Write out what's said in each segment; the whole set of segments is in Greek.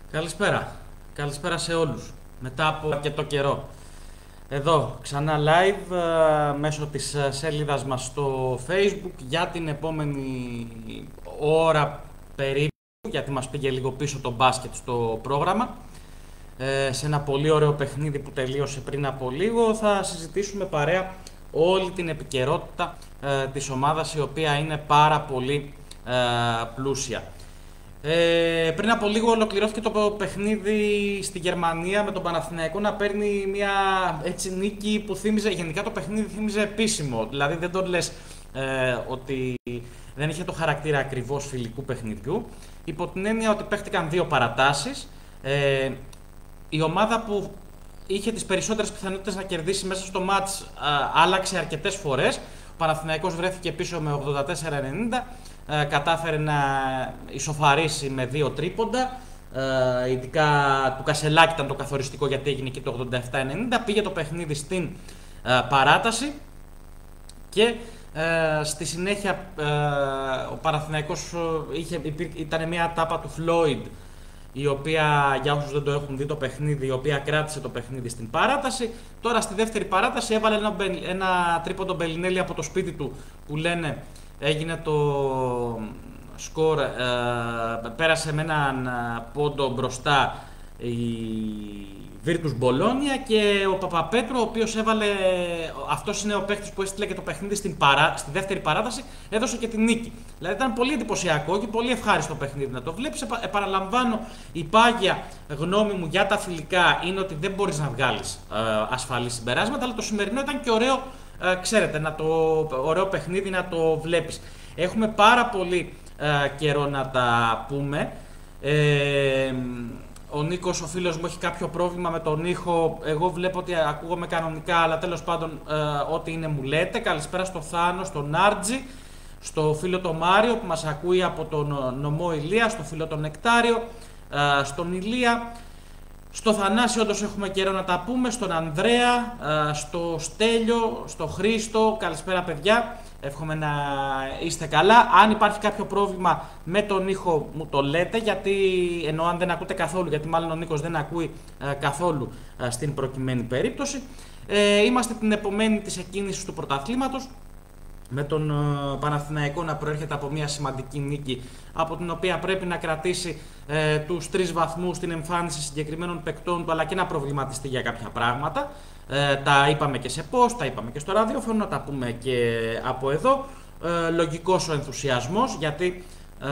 Καλησπέρα. Καλησπέρα σε όλους. Μετά από αρκετό καιρό. Εδώ, ξανά live μέσω της σελίδας μας στο Facebook για την επόμενη ώρα περίπου, γιατί μας πήγε λίγο πίσω το μπάσκετ στο πρόγραμμα. Σε ένα πολύ ωραίο παιχνίδι που τελείωσε πριν από λίγο θα συζητήσουμε παρέα όλη την επικαιρότητα της ομάδας, η οποία είναι πάρα πολύ πλούσια. Πριν από λίγο ολοκληρώθηκε το παιχνίδι στη Γερμανία με τον Παναθηναϊκό να παίρνει μια έτσι νίκη που θύμιζε, γενικά το παιχνίδι θύμιζε επίσημο. Δηλαδή δεν τον λες ότι δεν είχε το χαρακτήρα ακριβώς φιλικού παιχνιδιού. Υπό την έννοια ότι παίχτηκαν δύο παρατάσεις. Η ομάδα που είχε τις περισσότερες πιθανότητες να κερδίσει μέσα στο μάτς άλλαξε αρκετές φορές. Ο Παναθηναϊκός βρέθηκε πίσω με 84-90. Κατάφερε να ισοφαρίσει με δύο τρίποντα, ειδικά του Κασελάκη ήταν το καθοριστικό γιατί έγινε εκεί το 87-90, πήγε το παιχνίδι στην παράταση και στη συνέχεια ο Παναθηναϊκός ήταν μια τάπα του Φλόιντ, η οποία, για όσους δεν το έχουν δει το παιχνίδι, η οποία κράτησε το παιχνίδι στην παράταση. Τώρα στη δεύτερη παράταση έβαλε ένα τρίποντο Μπελινέλη από το σπίτι του που λένε. Έγινε το σκορ, πέρασε με έναν πόντο μπροστά η Virtus Μπολόνια και ο Παπαπέτρου, ο οποίος έβαλε, αυτός είναι ο παίκτης που έστειλε και το παιχνίδι στη δεύτερη παράταση, έδωσε και την νίκη. Δηλαδή ήταν πολύ εντυπωσιακό και πολύ ευχάριστο παιχνίδι να το βλέπεις. Επαναλαμβάνω, η πάγια γνώμη μου για τα φιλικά είναι ότι δεν μπορείς να βγάλεις ασφαλή συμπεράσματα, αλλά το σημερινό ήταν και ωραίο. Ξέρετε, ωραίο παιχνίδι να το βλέπεις. Έχουμε πάρα πολύ καιρό να τα πούμε. Ο Νίκος, ο φίλος μου, έχει κάποιο πρόβλημα με τον ήχο. Εγώ βλέπω ότι ακούγομαι κανονικά, αλλά τέλος πάντων ό,τι είναι μου λέτε. Καλησπέρα στο Θάνο, στον Άρτζη, στο φίλο τον Μάριο που μας ακούει από τον νομό Ηλία, στο φίλο τον Νεκτάριο, στον Ηλία. Στο Θανάση όντως έχουμε καιρό να τα πούμε, στον Ανδρέα, στο Στέλιο, στο Χρήστο, καλησπέρα παιδιά, εύχομαι να είστε καλά. Αν υπάρχει κάποιο πρόβλημα με τον ήχο μου το λέτε, γιατί εννοώ αν δεν ακούτε καθόλου, γιατί μάλλον ο Νίκος δεν ακούει καθόλου στην προκειμένη περίπτωση. Είμαστε την επομένη της εκκίνησης του πρωταθλήματος, με τον Παναθηναϊκό να προέρχεται από μια σημαντική νίκη, από την οποία πρέπει να κρατήσει τους 3 βαθμούς στην εμφάνιση συγκεκριμένων παικτών του, αλλά και να προβληματιστεί για κάποια πράγματα. Τα είπαμε και σε post, τα είπαμε και στο ραδιόφωνο, να τα πούμε και από εδώ. Λογικός ο ενθουσιασμός, γιατί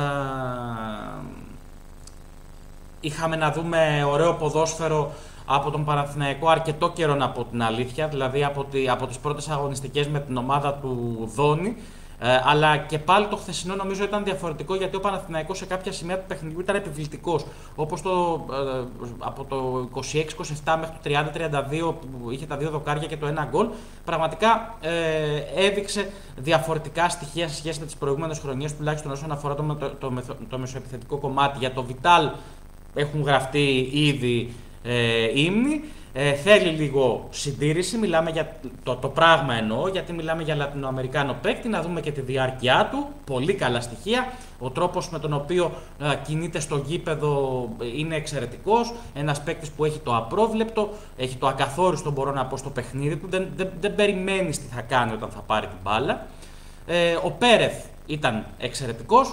είχαμε να δούμε ωραίο ποδόσφαιρο από τον Παναθηναϊκό αρκετό καιρό, να πω την αλήθεια, δηλαδή από τις πρώτες αγωνιστικές με την ομάδα του Δόνη, αλλά και πάλι το χθεσινό νομίζω ήταν διαφορετικό, γιατί ο Παναθηναϊκός σε κάποια σημεία του παιχνιδιού ήταν επιβλητικός, όπως από το 26-27 μέχρι το 30-32 που είχε τα 2 δοκάρια και το 1 γκολ, πραγματικά έδειξε διαφορετικά στοιχεία σε σχέση με τις προηγούμενες χρονιές, τουλάχιστον όσον αφορά το μεσοεπιθετικό κομμάτι. Για το Vital έχουν γραφτεί ήδη ύμνοι. Θέλει λίγο συντήρηση, μιλάμε για το πράγμα εννοώ, γιατί μιλάμε για Λατινοαμερικάνο παίκτη, να δούμε και τη διάρκεια του, πολύ καλά στοιχεία, ο τρόπος με τον οποίο κινείται στο γήπεδο είναι εξαιρετικός, ένας παίκτης που έχει το απρόβλεπτο, έχει το ακαθόριστο, μπορώ να πω, στο παιχνίδι του, δεν περιμένεις τι θα κάνει όταν θα πάρει την μπάλα. Ο Πέρεθ ήταν εξαιρετικός.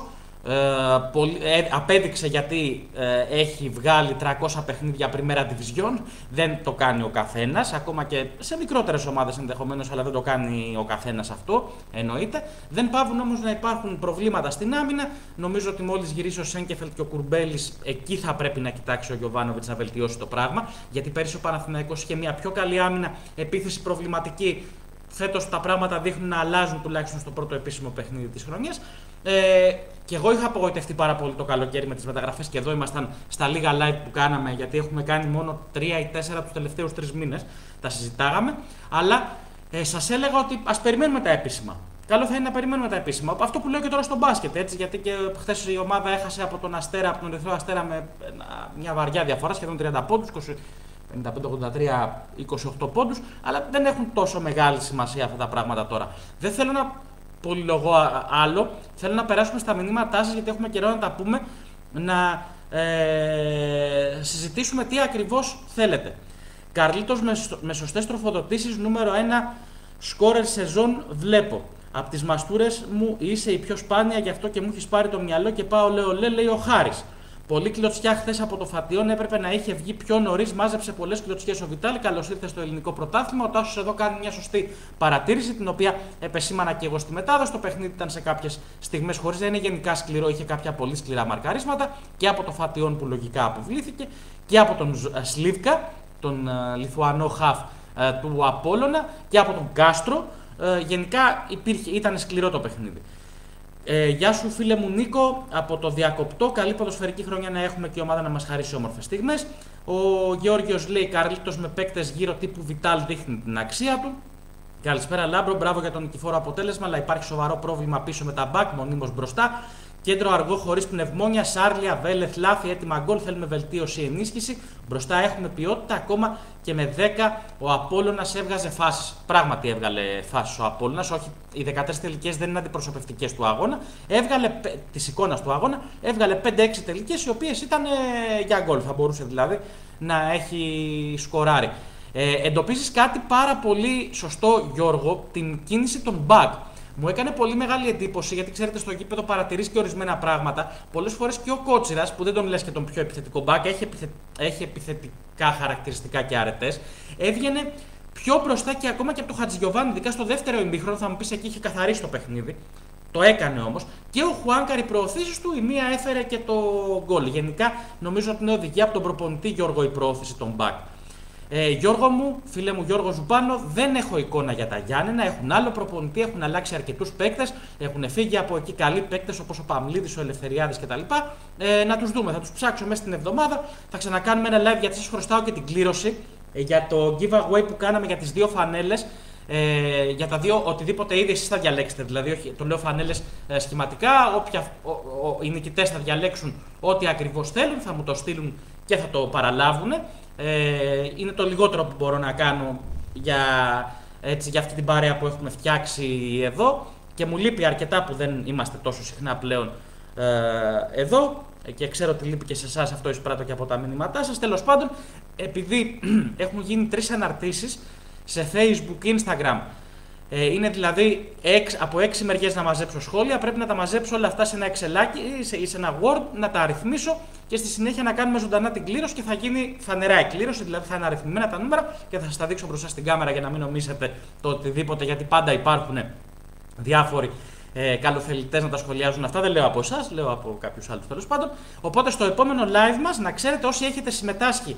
Απέδειξε γιατί έχει βγάλει 300 παιχνίδια Primera Division. Δεν το κάνει ο καθένας, ακόμα και σε μικρότερες ομάδες ενδεχομένως, αλλά δεν το κάνει ο καθένας αυτό, εννοείται. Δεν πάβουν όμως να υπάρχουν προβλήματα στην άμυνα. Νομίζω ότι μόλις γυρίσει ο Σέγκεφελτ και ο Κουρμπέλης, εκεί θα πρέπει να κοιτάξει ο Γιοβάνοβιτς να βελτιώσει το πράγμα. Γιατί πέρυσι ο Παναθηναϊκός είχε μια πιο καλή άμυνα, επίθεση προβληματική. Φέτος τα πράγματα δείχνουν να αλλάζουν, τουλάχιστον στο πρώτο επίσημο παιχνίδι της χρονιάς. Και εγώ είχα απογοητευτεί πάρα πολύ το καλοκαίρι με τις μεταγραφές, και εδώ ήμασταν στα λίγα live που κάναμε, γιατί έχουμε κάνει μόνο 3 ή 4 τους τελευταίους 3 μήνες. Τα συζητάγαμε, αλλά σας έλεγα ότι ας περιμένουμε τα επίσημα. Καλό θα είναι να περιμένουμε τα επίσημα. Αυτό που λέω και τώρα στο μπάσκετ, έτσι, γιατί και χθες η ομάδα έχασε από τον Ερυθρό Αστέρα με μια βαριά διαφορά, σχεδόν 30 πόντους, 55-83, 28 πόντους, αλλά δεν έχουν τόσο μεγάλη σημασία αυτά τα πράγματα τώρα. Δεν θέλω να πολυλογώ άλλο, θέλω να περάσουμε στα μηνύματά σας, γιατί έχουμε καιρό να τα πούμε, να συζητήσουμε τι ακριβώς θέλετε. Καρλίτος με σωστές τροφοδοτήσεις, νούμερο 1 σκόρερ σεζόν βλέπω. Από τις μαστούρες μου είσαι η πιο σπάνια, γι' αυτό και μου έχεις πάρει το μυαλό και πάω λέει ο Χάρης. Πολύ κλωτσιά χθες από το Φατιόν, έπρεπε να είχε βγει πιο νωρίς, μάζεψε πολλές κλωτσιές ο Βιτάλη. Καλώς ήρθε στο ελληνικό πρωτάθλημα. Ο Τάσος εδώ κάνει μια σωστή παρατήρηση, την οποία επεσήμανα και εγώ στη μετάδοση. Το παιχνίδι ήταν σε κάποιες στιγμές, χωρίς να είναι γενικά σκληρό, είχε κάποια πολύ σκληρά μαρκαρίσματα και από το Φατιόν που λογικά αποβλήθηκε και από τον Σλίβκα, τον Λιθουανό χαφ του Απόλλωνα, και από τον Κάστρο. Γενικά ήταν σκληρό το παιχνίδι. Γεια σου φίλε μου Νίκο, από το Διακοπτό. Καλή ποδοσφαιρική χρονιά να έχουμε και η ομάδα να μας χαρίσει όμορφες στιγμές. Ο Γεώργιος λέει: Καρλίτος με παίκτες γύρω τύπου Βιτάλ δείχνει την αξία του. Καλησπέρα Λάμπρο, μπράβο για τον νικηφόρο αποτέλεσμα, αλλά υπάρχει σοβαρό πρόβλημα πίσω με τα μπακ, μονίμως μπροστά. Κέντρο αργό χωρίς πνευμόνια, Σάρλια, Βέλεθ, Λάθη, έτοιμα γκολ. Θέλουμε βελτίωση, ενίσχυση. Μπροστά έχουμε ποιότητα, ακόμα και με 10 ο Απόλλωνας έβγαζε φάσεις. Πράγματι έβγαλε φάσεις ο Απόλλωνας, όχι, οι 14 τελικές δεν είναι αντιπροσωπευτικές του αγώνα. Έβγαλε της εικόνας του αγώνα, έβγαλε 5-6 τελικές οι οποίες ήταν για γκολ. Θα μπορούσε δηλαδή να έχει σκοράρει. Εντοπίζεις κάτι πάρα πολύ σωστό, Γιώργο, την κίνηση των μπακ. Μου έκανε πολύ μεγάλη εντύπωση, γιατί ξέρετε, στο γήπεδο παρατηρείς και ορισμένα πράγματα. Πολλές φορές και ο Κότσιρας, που δεν τον λες και τον πιο επιθετικό μπακ, έχει επιθετικά χαρακτηριστικά και αρετές, έβγαινε πιο μπροστά και ακόμα και από το Χατζηγιοβάνι, ειδικά στο δεύτερο ημίχρονο. Θα μου πεις, εκεί είχε καθαρίσει το παιχνίδι. Το έκανε όμως. Και ο Χουάνκαρ, οι προωθήσεις του, η μία έφερε και το γκολ. Γενικά, νομίζω ότι είναι οδηγία από τον προπονητή Γιώργο η προώθηση των μπακ. Γιώργο μου, φίλε μου Γιώργο Ζουμπάνο, δεν έχω εικόνα για τα Γιάννενα. Έχουν άλλο προπονητή, έχουν αλλάξει αρκετούς παίκτες. Έχουν φύγει από εκεί καλοί παίκτες όπως ο Παμλίδης, ο Ελευθεριάδης κτλ. Να τους δούμε, θα τους ψάξω μέσα στην εβδομάδα. Θα ξανακάνουμε ένα live, γιατί σας χρωστάω και την κλήρωση για το giveaway που κάναμε για τις δύο φανέλες. Για τα δύο, οτιδήποτε είδε εσείς θα διαλέξετε. Δηλαδή, όχι, το λέω φανέλες σχηματικά. Οι νικητές θα διαλέξουν ό,τι ακριβώς θέλουν, θα μου το στείλουν και θα το παραλάβουν. Είναι το λιγότερο που μπορώ να κάνω για αυτή την παρέα που έχουμε φτιάξει εδώ, και μου λείπει αρκετά που δεν είμαστε τόσο συχνά πλέον εδώ, και ξέρω ότι λείπει και σε εσάς, αυτό εισπράττω και από τα μηνύματά σας. Τέλος πάντων, επειδή έχουν γίνει 3 αναρτήσεις σε Facebook, Instagram, είναι δηλαδή από 6 μεριές να μαζέψω σχόλια, πρέπει να τα μαζέψω όλα αυτά σε ένα Excelάκι ή σε ένα Word, να τα αριθμίσω και στη συνέχεια να κάνουμε ζωντανά την κλήρωση, και θα γίνει φανερά η κλήρωση, δηλαδή θα είναι αριθμημένα τα νούμερα και θα σας τα δείξω μπροστά στην κάμερα για να μην νομίζετε το οτιδήποτε, γιατί πάντα υπάρχουν διάφοροι καλοθελητές να τα σχολιάζουν αυτά. Δεν λέω από εσάς, λέω από κάποιους άλλους τέλος πάντων. Οπότε στο επόμενο live μας, να ξέρετε, όσοι έχετε συμμετάσχει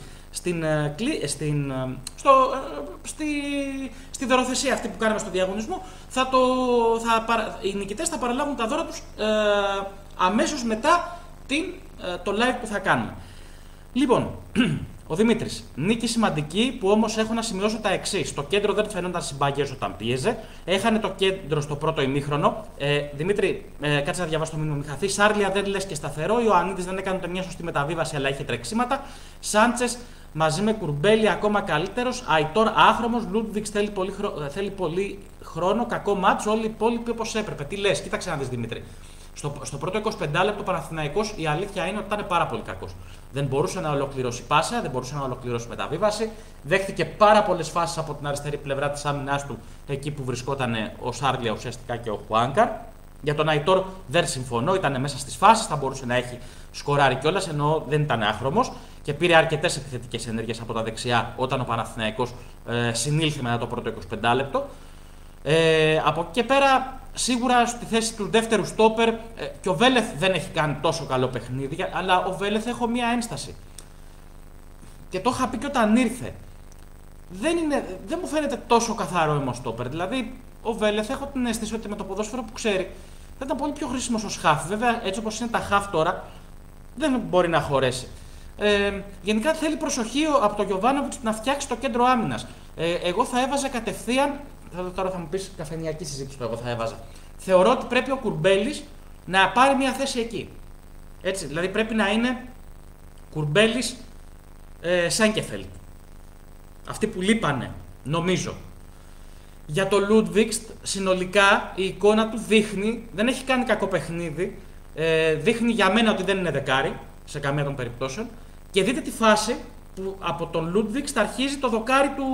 στη δωροθεσία αυτή που κάναμε στο διαγωνισμό, οι νικητές θα παραλάβουν τα δώρα τους αμέσως μετά το live που θα κάνουμε. Λοιπόν, ο Δημήτρης. Νίκη σημαντική, που όμως έχω να σημειώσω τα εξής. Το κέντρο δεν φαινόταν συμπαγές όταν πίεζε. Έχανε το κέντρο στο πρώτο ημίχρονο. Δημήτρη, κάτσε να διαβάσω το μήνυμα, μην χαθεί. Σάρλια δεν λες και σταθερό. Ιωαννίδης δεν έκανε ούτε μια σωστή μεταβίβαση, αλλά είχε τρεξίματα. Σάντσες μαζί με Κουρμπέλη ακόμα καλύτερος. Αϊτόρ άχρωμος. Λούντβιξ θέλει πολύ χρόνο. Κακό μάτς. Όλοι οι υπόλοιποι όπως έπρεπε. Τι λες, κοίταξε να δεις Δημήτρη. Στο πρώτο 25 λεπτό Παναθηναϊκός, η αλήθεια είναι ότι ήταν πάρα πολύ κακός. Δεν μπορούσε να ολοκληρώσει πάσα, δεν μπορούσε να ολοκληρώσει μεταβίβαση. Δέχτηκε πάρα πολλές φάσεις από την αριστερή πλευρά της άμυνάς του, εκεί που βρισκόταν ο Σάρλια ουσιαστικά και ο Χουάνκαρ. Για τον Αϊτόρ δεν συμφωνώ, ήταν μέσα στις φάσεις, θα μπορούσε να έχει σκοράρει κιόλας, ενώ δεν ήταν άχρωμος και πήρε αρκετές επιθετικές ενέργειες από τα δεξιά όταν ο Παναθηναϊκός συνήλθε μετά το πρώτο 25 λεπτό. Από εκεί και πέρα, σίγουρα στη θέση του δεύτερου στόπερ, και ο Βέλεθ δεν έχει κάνει τόσο καλό παιχνίδι, αλλά ο Βέλεθ έχω μία ένσταση. Και το είχα πει και όταν ήρθε. Δεν μου φαίνεται τόσο καθαρό στόπερ. Δηλαδή, ο Βέλεθ έχω την αίσθηση ότι με το ποδόσφαιρο που ξέρει θα ήταν πολύ πιο χρήσιμος ως χαφ. Βέβαια, έτσι όπως είναι τα χαφ τώρα, δεν μπορεί να χωρέσει. Γενικά θέλει προσοχή από τον Γιοβάνοβιτς να φτιάξει το κέντρο άμυνας. Εγώ θα έβαζα κατευθείαν. Τώρα θα μου πεις καφενειακή συζήτηση που εγώ θα έβαζα. Θεωρώ ότι πρέπει ο Κουρμπέλης να πάρει μια θέση εκεί. Έτσι, δηλαδή πρέπει να είναι Κουρμπέλης, Σέγκεφελτ. Αυτοί που λείπανε, νομίζω. Για το Λούντβιξ, συνολικά η εικόνα του δείχνει, δεν έχει κάνει κακό παιχνίδι. Δείχνει για μένα ότι δεν είναι δεκάρι. σε καμία των περιπτώσεων. Και δείτε τη φάση που από τον Λούντβιγκς θα αρχίζει το δοκάρι του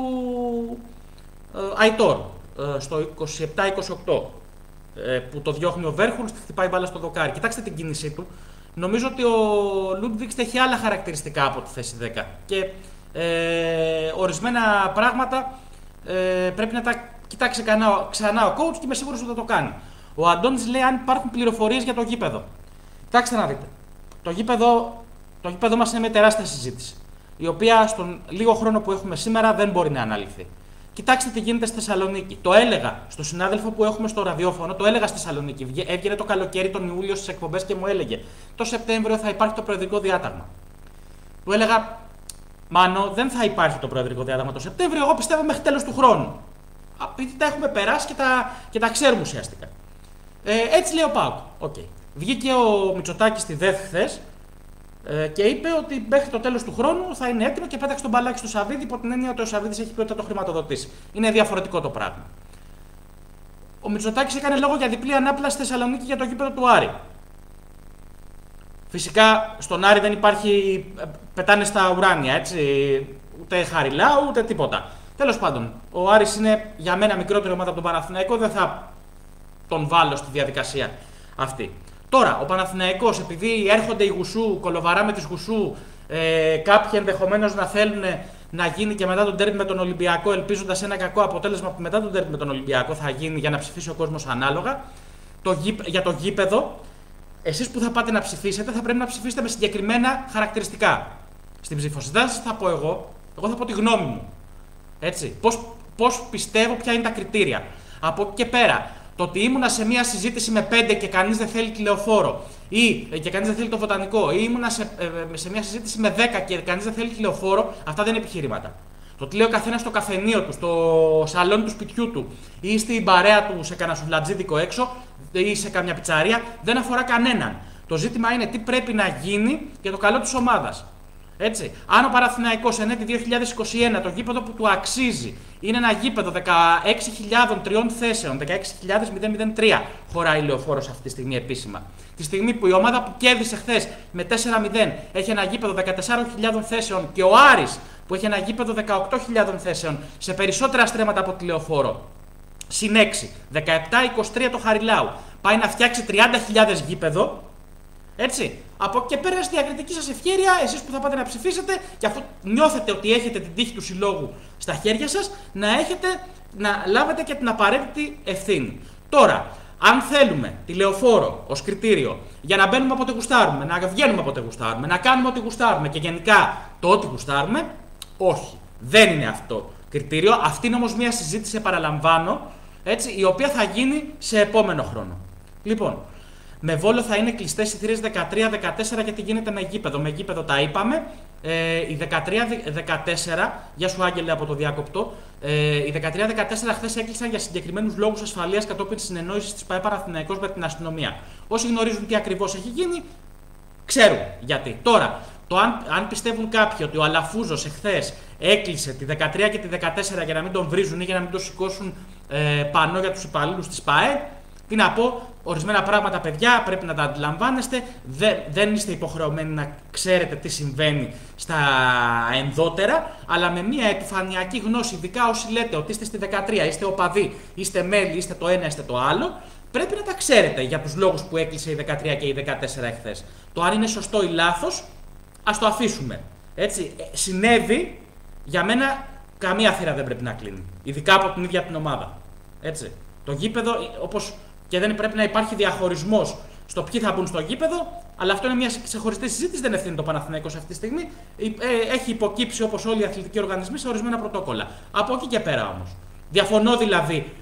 Αϊτόρ στο 27-28. Που το διώχνει ο Βέρχουλς και χτυπάει μπάλα στο δοκάρι. Κοιτάξτε την κίνησή του. Νομίζω ότι ο Λούντβιγκς έχει άλλα χαρακτηριστικά από τη θέση 10. Και ορισμένα πράγματα πρέπει να τα κοιτάξει ξανά ο coach και είμαι σίγουρος ότι θα το κάνει. Ο Αντώνης λέει αν υπάρχουν πληροφορίες για το γήπεδο. Κοιτάξτε να δείτε. Το γήπεδο μας είναι μια τεράστια συζήτηση, η οποία στον λίγο χρόνο που έχουμε σήμερα δεν μπορεί να αναλυθεί. Κοιτάξτε τι γίνεται στη Θεσσαλονίκη. Το έλεγα στον συνάδελφο που έχουμε στο ραδιόφωνο, το έλεγα στη Θεσσαλονίκη. Έβγαινε το καλοκαίρι τον Ιούλιο στις εκπομπές και μου έλεγε το Σεπτέμβριο θα υπάρχει το προεδρικό διάταγμα. Του έλεγα, Μάνο, δεν θα υπάρχει το προεδρικό διάταγμα το Σεπτέμβριο, εγώ πιστεύω μέχρι τέλος του χρόνου. Επειδή τα έχουμε περάσει και τα ξέρουμε ουσιαστικά. Έτσι λέει ο ΠΑΟΚ. Okay. Βγήκε ο Μητσοτάκης στη ΔΕΘ χθες και είπε ότι μέχρι το τέλος του χρόνου θα είναι έτοιμο και πέταξε τον μπαλάκι στο Σαββίδι υπό την έννοια ότι ο Σαββίδης έχει πει ότι θα το χρηματοδοτήσει. Είναι διαφορετικό το πράγμα. Ο Μητσοτάκης έκανε λόγο για διπλή ανάπλαση στη Θεσσαλονίκη για το γήπεδο του Άρη. Φυσικά στον Άρη δεν υπάρχει, πετάνε στα ουράνια, έτσι, ούτε Χαριλάου ούτε τίποτα. Τέλος πάντων, ο Άρης είναι για μένα μικρότερη ομάδα από τον Παναθηναϊκό, δεν θα τον βάλω στη διαδικασία αυτή. Τώρα, ο Παναθηναϊκός, επειδή έρχονται οι Γουσού, κολοβαρά με τις Γουσού, κάποιοι ενδεχομένως να θέλουν να γίνει και μετά τον ντέρμπι με τον Ολυμπιακό, ελπίζοντας ένα κακό αποτέλεσμα που μετά τον ντέρμπι με τον Ολυμπιακό θα γίνει για να ψηφίσει ο κόσμος ανάλογα, για το γήπεδο, εσείς που θα πάτε να ψηφίσετε θα πρέπει να ψηφίσετε με συγκεκριμένα χαρακτηριστικά. Στην ψηφοσυντάση θα πω εγώ θα πω τη γνώμη μου. Έτσι, πώς πιστεύω, ποια είναι τα κριτήρια. Από εκεί και πέρα, το ότι ήμουνα σε μια συζήτηση με 5 και κανείς δεν θέλει τηλεοφόρο και κανείς δεν θέλει το βοτανικό, ή ήμουνα σε μια συζήτηση με 10 και κανείς δεν θέλει τηλεοφόρο, αυτά δεν είναι επιχειρήματα. Το ότι λέει ο καθένας στο καφενείο του, στο σαλόνι του σπιτιού του ή στην παρέα του σε κανένα σουβλατζίδικο έξω ή σε καμιά πιτσαρία δεν αφορά κανέναν. Το ζήτημα είναι τι πρέπει να γίνει για το καλό της ομάδας. Έτσι. Αν ο Παναθηναϊκός εν έτη 2021 το γήπεδο που του αξίζει είναι ένα γήπεδο 16.003 θέσεων, 16.003 χωράει λεωφόρος αυτή τη στιγμή επίσημα. Τη στιγμή που η ομάδα που κέρδισε χθες με 4-0 έχει ένα γήπεδο 14.000 θέσεων και ο Άρης που έχει ένα γήπεδο 18.000 θέσεων σε περισσότερα στρέμματα από τη λεωφόρο. Συν 6, 17-23 το Χαριλάου. Πάει να φτιάξει 30.000 γήπεδο. Έτσι. Από εκεί και πέρα στη διακριτική σας ευχέρεια, εσείς που θα πάτε να ψηφίσετε, και αφού νιώθετε ότι έχετε την τύχη του συλλόγου στα χέρια σας, να λάβετε και την απαραίτητη ευθύνη. Τώρα, αν θέλουμε τη λεωφόρο ως κριτήριο για να μπαίνουμε όποτε γουστάρουμε, να βγαίνουμε όποτε γουστάρουμε, να κάνουμε ό,τι γουστάρουμε και γενικά το ό,τι γουστάρουμε, όχι. Δεν είναι αυτό κριτήριο. Αυτή είναι όμως μια συζήτηση, επαναλαμβάνω, έτσι, η οποία θα γίνει σε επόμενο χρόνο. Λοιπόν, με Βόλο θα είναι κλειστές οι θύρες 13-14 γιατί γίνεται με γήπεδο. Με γήπεδο τα είπαμε. Η 13-14, γεια σου Άγγελε από το διάκοπτο, οι 13-14 χθες έκλεισαν για συγκεκριμένους λόγους ασφαλείας κατόπιν συνεννόησης της ΠΑΕ Παναθηναϊκός με την αστυνομία. Όσοι γνωρίζουν τι ακριβώς έχει γίνει, ξέρουν γιατί. Τώρα, αν πιστεύουν κάποιοι ότι ο Αλαφούζος εχθές έκλεισε τη 13 και τη 14 για να μην τον βρίζουν ή για να μην τον σηκώσουν πανό για τους υπαλλήλους της ΠΑΕ, τι να πω, ορισμένα πράγματα παιδιά πρέπει να τα αντιλαμβάνεστε, δεν είστε υποχρεωμένοι να ξέρετε τι συμβαίνει στα ενδότερα, αλλά με μια επιφανειακή γνώση, ειδικά όσοι λέτε ότι είστε στη 13, είστε οπαδοί, είστε μέλη, είστε το ένα, είστε το άλλο, πρέπει να τα ξέρετε για τους λόγους που έκλεισε η 13 και η 14 εχθές. Το αν είναι σωστό ή λάθος, ας το αφήσουμε. Έτσι, συνέβη, για μένα καμία θύρα δεν πρέπει να κλείνει, ειδικά από την ίδια την ομάδα. Έτσι. Το γήπεδο, όπως και δεν πρέπει να υπάρχει διαχωρισμός στο ποιοι θα μπουν στο γήπεδο, αλλά αυτό είναι μια ξεχωριστή συζήτηση, δεν ευθύνει το Παναθηναϊκός αυτή τη στιγμή. Έχει υποκύψει όπως όλοι οι αθλητικοί οργανισμοί σε ορισμένα πρωτόκολλα. Από εκεί και πέρα όμως. Διαφωνώ δηλαδή,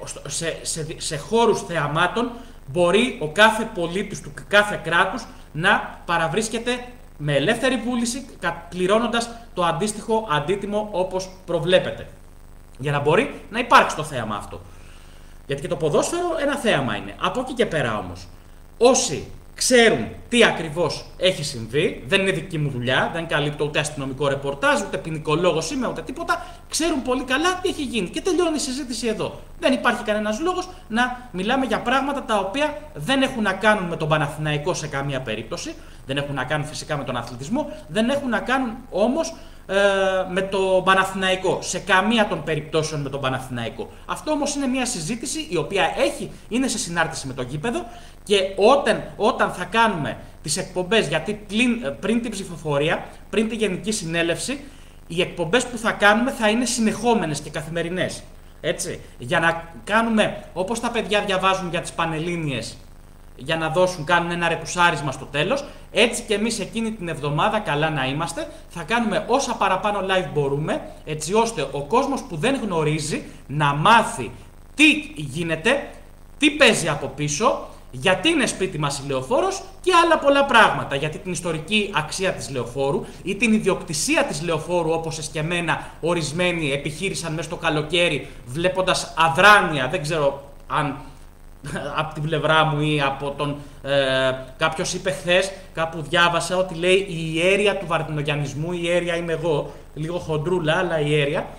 σε χώρους θεαμάτων μπορεί ο κάθε πολίτης του κάθε κράτους να παραβρίσκεται με ελεύθερη βούληση, πληρώνοντας το αντίστοιχο αντίτιμο όπως προβλέπεται. Για να μπορεί να υπάρξει το θέαμα αυτό. Γιατί και το ποδόσφαιρο ένα θέαμα είναι. Από εκεί και πέρα όμως, όσοι ξέρουν τι ακριβώς έχει συμβεί, δεν είναι δική μου δουλειά, δεν καλύπτω ούτε αστυνομικό ρεπορτάζ, ούτε ποινικολόγος είμαι, ούτε τίποτα. Ξέρουν πολύ καλά τι έχει γίνει και τελειώνει η συζήτηση εδώ. Δεν υπάρχει κανένας λόγος να μιλάμε για πράγματα τα οποία δεν έχουν να κάνουν με τον Παναθηναϊκό σε καμία περίπτωση, δεν έχουν να κάνουν φυσικά με τον αθλητισμό, δεν έχουν να κάνουν όμως με τον Παναθηναϊκό, σε καμία των περιπτώσεων με τον Παναθηναϊκό. Αυτό όμως είναι μια συζήτηση η οποία είναι σε συνάρτηση με το γήπεδο και όταν θα κάνουμε τις εκπομπές, γιατί πριν την ψηφοφορία, πριν τη Γενική Συνέλευση, οι εκπομπές που θα κάνουμε θα είναι συνεχόμενες και καθημερινές. Έτσι, για να κάνουμε όπως τα παιδιά διαβάζουν για τις Πανελλήνιες, για να κάνουν ένα ρεπουσάρισμα στο τέλος, έτσι και εμείς εκείνη την εβδομάδα, καλά να είμαστε, θα κάνουμε όσα παραπάνω live μπορούμε, έτσι ώστε ο κόσμος που δεν γνωρίζει να μάθει τι γίνεται, τι παίζει από πίσω, γιατί είναι σπίτι μας η Λεωφόρος και άλλα πολλά πράγματα. Γιατί την ιστορική αξία της Λεωφόρου ή την ιδιοκτησία της Λεωφόρου, όπως εσκεμμένα ορισμένοι επιχείρησαν μέσα στο καλοκαίρι, βλέποντας αδράνεια, δεν ξέρω αν από την πλευρά μου ή από τον... κάποιος είπε χθες, κάπου διάβασα ότι λέει η ιέρια του βαρδινογιαννισμού, η ιέρια είμαι εγώ, λίγο χοντρούλα, αλλά η ιέρια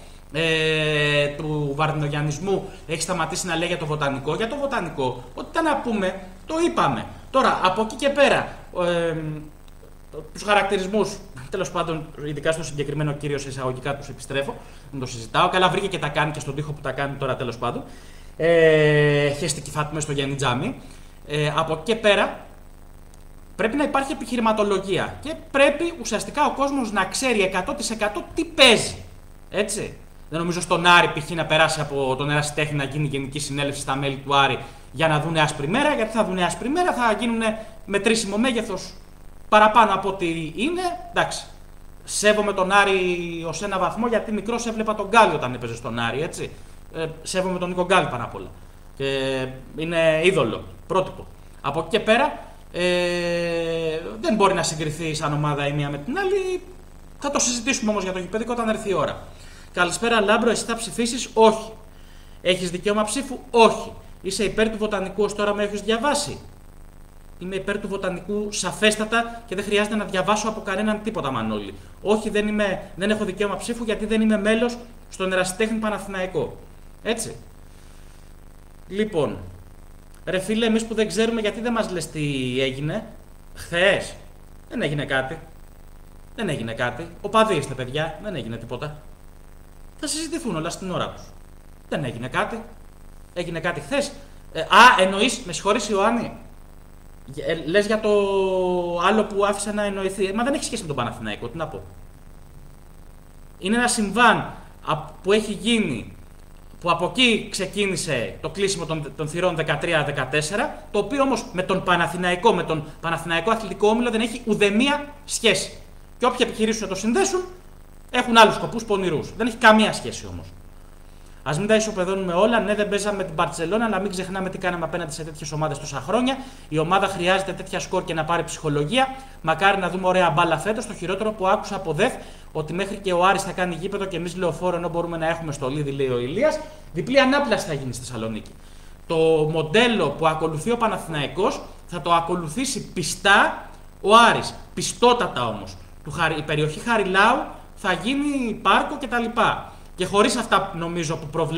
του βαρδινογιαννισμού έχει σταματήσει να λέει για το βοτανικό. Για το βοτανικό, ό,τι ήταν να πούμε, το είπαμε. Τώρα, από εκεί και πέρα, τους χαρακτηρισμούς, τέλος πάντων, ειδικά στο συγκεκριμένο κύριο σε εισαγωγικά τους επιστρέφω, δεν το συζητάω. Καλά, βρήκε και τα κάνει και στον τοίχο που τα κάνει τώρα, τέλος πάντων. Χέστηκε Φάτουμε στο Γιάννη Τζάμι. Από εκεί και πέρα πρέπει να υπάρχει επιχειρηματολογία και πρέπει ουσιαστικά ο κόσμος να ξέρει 100% τι παίζει. Έτσι. Δεν νομίζω στον Άρη π.χ. να περάσει από τον ερασιτέχνη να γίνει Γενική Συνέλευση στα μέλη του Άρη για να δούνε άσπρη μέρα. Γιατί θα δούνε άσπρη μέρα, θα γίνουν μετρήσιμο μέγεθος παραπάνω από ό,τι είναι. Εντάξει. Σέβομαι τον Άρη ως ένα βαθμό γιατί μικρός έβλεπα τον Γκάλι όταν έπαιζε στον Άρη. Έτσι. Σέβομαι τον Νίκο Γκάλι πάνω απ' όλα. Και είναι είδωλο, πρότυπο. Από εκεί και πέρα δεν μπορεί να συγκριθεί σαν ομάδα η μία με την άλλη. Θα το συζητήσουμε όμως για το γηπεδικό όταν έρθει η ώρα. Καλησπέρα Λάμπρο, εσύ θα ψηφίσεις? Όχι. Έχεις δικαίωμα ψήφου? Όχι. Είσαι υπέρ του βοτανικού ως τώρα, με έχεις διαβάσει? Είμαι υπέρ του βοτανικού σαφέστατα και δεν χρειάζεται να διαβάσω από κανέναν τίποτα, Μανώλη. Όχι, δεν έχω δικαίωμα ψήφου γιατί δεν είμαι μέλος στον ερασιτέχνη Παναθηναϊκό. Έτσι. Λοιπόν, ρε φίλε, εμείς που δεν ξέρουμε, γιατί δεν μας λες τι έγινε χθες? Δεν έγινε κάτι. Δεν έγινε κάτι. Οπαδοί είστε, παιδιά. Δεν έγινε τίποτα. Θα συζητηθούν όλα στην ώρα τους. Δεν έγινε κάτι. Έγινε κάτι χθες? Εννοείς, με συγχωρείς Ιωάννη, λες για το άλλο που άφησε να εννοηθεί. Μα δεν έχει σχέση με τον Παναθηναϊκό, τι να πω. Είναι ένα συμβάν που έχει γίνει, που από εκεί ξεκίνησε το κλείσιμο των θυρών 13-14, το οποίο όμως με τον Παναθηναϊκό Αθλητικό Όμιλο δεν έχει ουδέμια σχέση. Και όποιοι επιχειρήσουν να το συνδέσουν, έχουν άλλους σκοπούς πονηρούς. Δεν έχει καμία σχέση όμως. Ας μην τα ισοπεδώνουμε όλα. Ναι, δεν παίζαμε με την Μπαρτσελόνα, αλλά μην ξεχνάμε τι κάναμε απέναντι σε τέτοιες ομάδες τόσα χρόνια. Η ομάδα χρειάζεται τέτοια σκορ και να πάρει ψυχολογία. Μακάρι να δούμε ωραία μπάλα φέτος. Το χειρότερο που άκουσα από ΔΕΘ, ότι μέχρι και ο Άρης θα κάνει γήπεδο και εμείς Λεωφόρο, ενώ μπορούμε να έχουμε στολίδι, λέει ο Ηλίας. Διπλή ανάπλαση θα γίνει στη Θεσσαλονίκη. Το μοντέλο που ακολουθεί ο Παναθηναϊκός θα το ακολουθήσει πιστά ο Άρης. Πιστότατα όμως. Η περιοχή Χαριλάου θα γίνει πάρκο κτλ. Και χωρίς αυτά νομίζω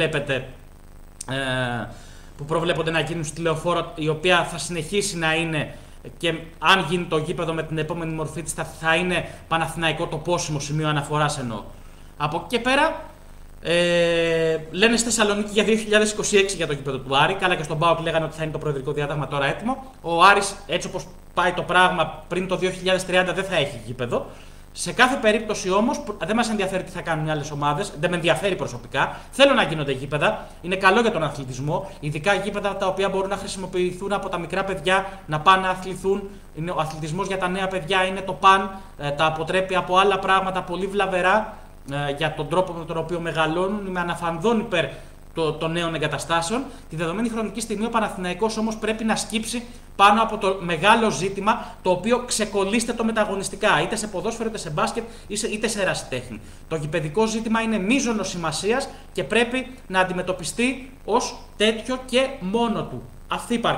που προβλέπονται να γίνουν στη Λεωφόρο, η οποία θα συνεχίσει να είναι, και αν γίνει το γήπεδο με την επόμενη μορφή της θα είναι Παναθηναϊκό το πόσιμο σημείο αναφοράς εννοώ. Από εκεί και πέρα λένε στη Θεσσαλονίκη για 2026 για το γήπεδο του Άρη. Καλά, και στον ΠΑΟΚ λέγανε ότι θα είναι το προεδρικό διάταγμα τώρα έτοιμο. Ο Άρης, έτσι όπως πάει το πράγμα, πριν το 2030 δεν θα έχει γήπεδο. Σε κάθε περίπτωση όμως, δεν μας ενδιαφέρει τι θα κάνουν οι άλλες ομάδες, δεν με ενδιαφέρει προσωπικά. Θέλω να γίνονται γήπεδα, είναι καλό για τον αθλητισμό, ειδικά γήπεδα τα οποία μπορούν να χρησιμοποιηθούν από τα μικρά παιδιά να πάνε να αθληθούν. Ο αθλητισμός για τα νέα παιδιά είναι το παν, τα αποτρέπει από άλλα πράγματα πολύ βλαβερά για τον τρόπο με τον οποίο μεγαλώνουν. Είμαι αναφανδόν υπέρ των νέων εγκαταστάσεων. Τη δεδομένη χρονική στιγμή ο Παναθηναϊκός όμως πρέπει να σκύψει πάνω από το μεγάλο ζήτημα, το οποίο ξεκολλήστε το μεταγωνιστικά, είτε σε ποδόσφαιρο, είτε σε μπάσκετ, είτε σε ερασιτέχνη. Το γηπεδικό ζήτημα είναι μείζωνος σημασίας και πρέπει να αντιμετωπιστεί ως τέτοιο και μόνο του. Αυθύπαρκτα.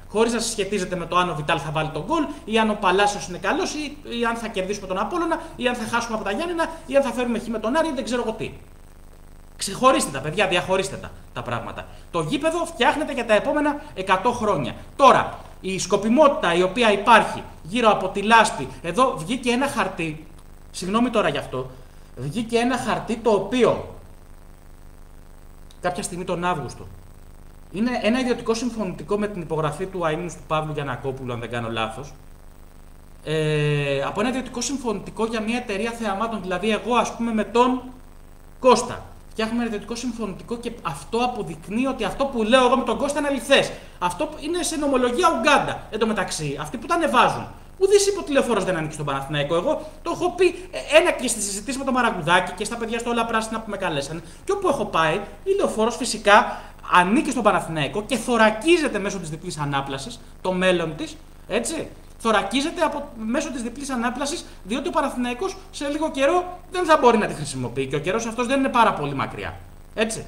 χωρίς να συσχετίζεται με το αν ο Βιτάλ θα βάλει τον γκολ, ή αν ο Παλάσιος είναι καλός, ή αν θα κερδίσουμε τον Απόλλωνα, ή αν θα χάσουμε από τα Γιάννενα, ή αν θα φέρουμε χ με τον Άρη, δεν ξέρω εγώ τι. Ξεχωρίστε τα, παιδιά, διαχωρίστε τα πράγματα. Το γήπεδο φτιάχνεται για τα επόμενα 100 χρόνια. Τώρα, η σκοπιμότητα η οποία υπάρχει γύρω από τη λάσπη, εδώ βγήκε ένα χαρτί, συγγνώμη τώρα γι' αυτό, βγήκε ένα χαρτί το οποίο κάποια στιγμή τον Αύγουστο είναι ένα ιδιωτικό συμφωνητικό με την υπογραφή του αείμνους του Παύλου Γιαννακόπουλου, αν δεν κάνω λάθος. Από ένα ιδιωτικό συμφωνητικό για μια εταιρεία θεαμάτων, δηλαδή εγώ ας πούμε με τον Κώστα. Φτιάχνουμε ένα ιδιωτικό συμφωνητικό και αυτό αποδεικνύει ότι αυτό που λέω εγώ με τον Κώστα είναι αληθές. Αυτό είναι σε νομολογία Ουγκάντα. Εν τω μεταξύ, αυτοί που τα ανεβάζουν. Ουδής είπε ότι Λεωφόρος δεν ανήκει στον Παναθηναϊκό. Εγώ το έχω πει ένα και στη συζήτηση με τον Μαραγκουδάκη και στα παιδιά στο Όλα Πράσινα που με καλέσαν. Και όπου έχω πάει, η Λεωφόρος φυσικά ανήκει στον Παναθηναϊκό και θωρακίζεται μέσω της διπλής ανάπλασης το μέλλον της. Έτσι. Θωρακίζεται μέσω της διπλής ανάπλασης, διότι ο Παναθηναϊκός σε λίγο καιρό δεν θα μπορεί να τη χρησιμοποιεί και ο καιρός αυτός δεν είναι πάρα πολύ μακριά. Έτσι.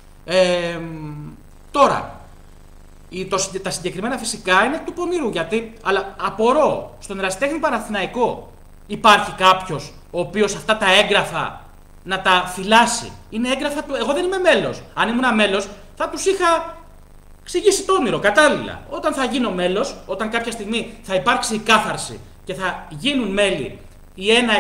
Τώρα, τα συγκεκριμένα φυσικά είναι εκ του πονηρού, αλλά απορώ, στον ερασιτέχνη Παναθηναϊκό υπάρχει κάποιος ο οποίος αυτά τα έγγραφα να τα φυλάσει. Είναι έγγραφα του. Εγώ δεν είμαι μέλος. Αν ήμουν μέλος, θα τους είχα εξηγήσει το όνειρο κατάλληλα. Όταν θα γίνω μέλος, όταν κάποια στιγμή θα υπάρξει η κάθαρση και θα γίνουν μέλη οι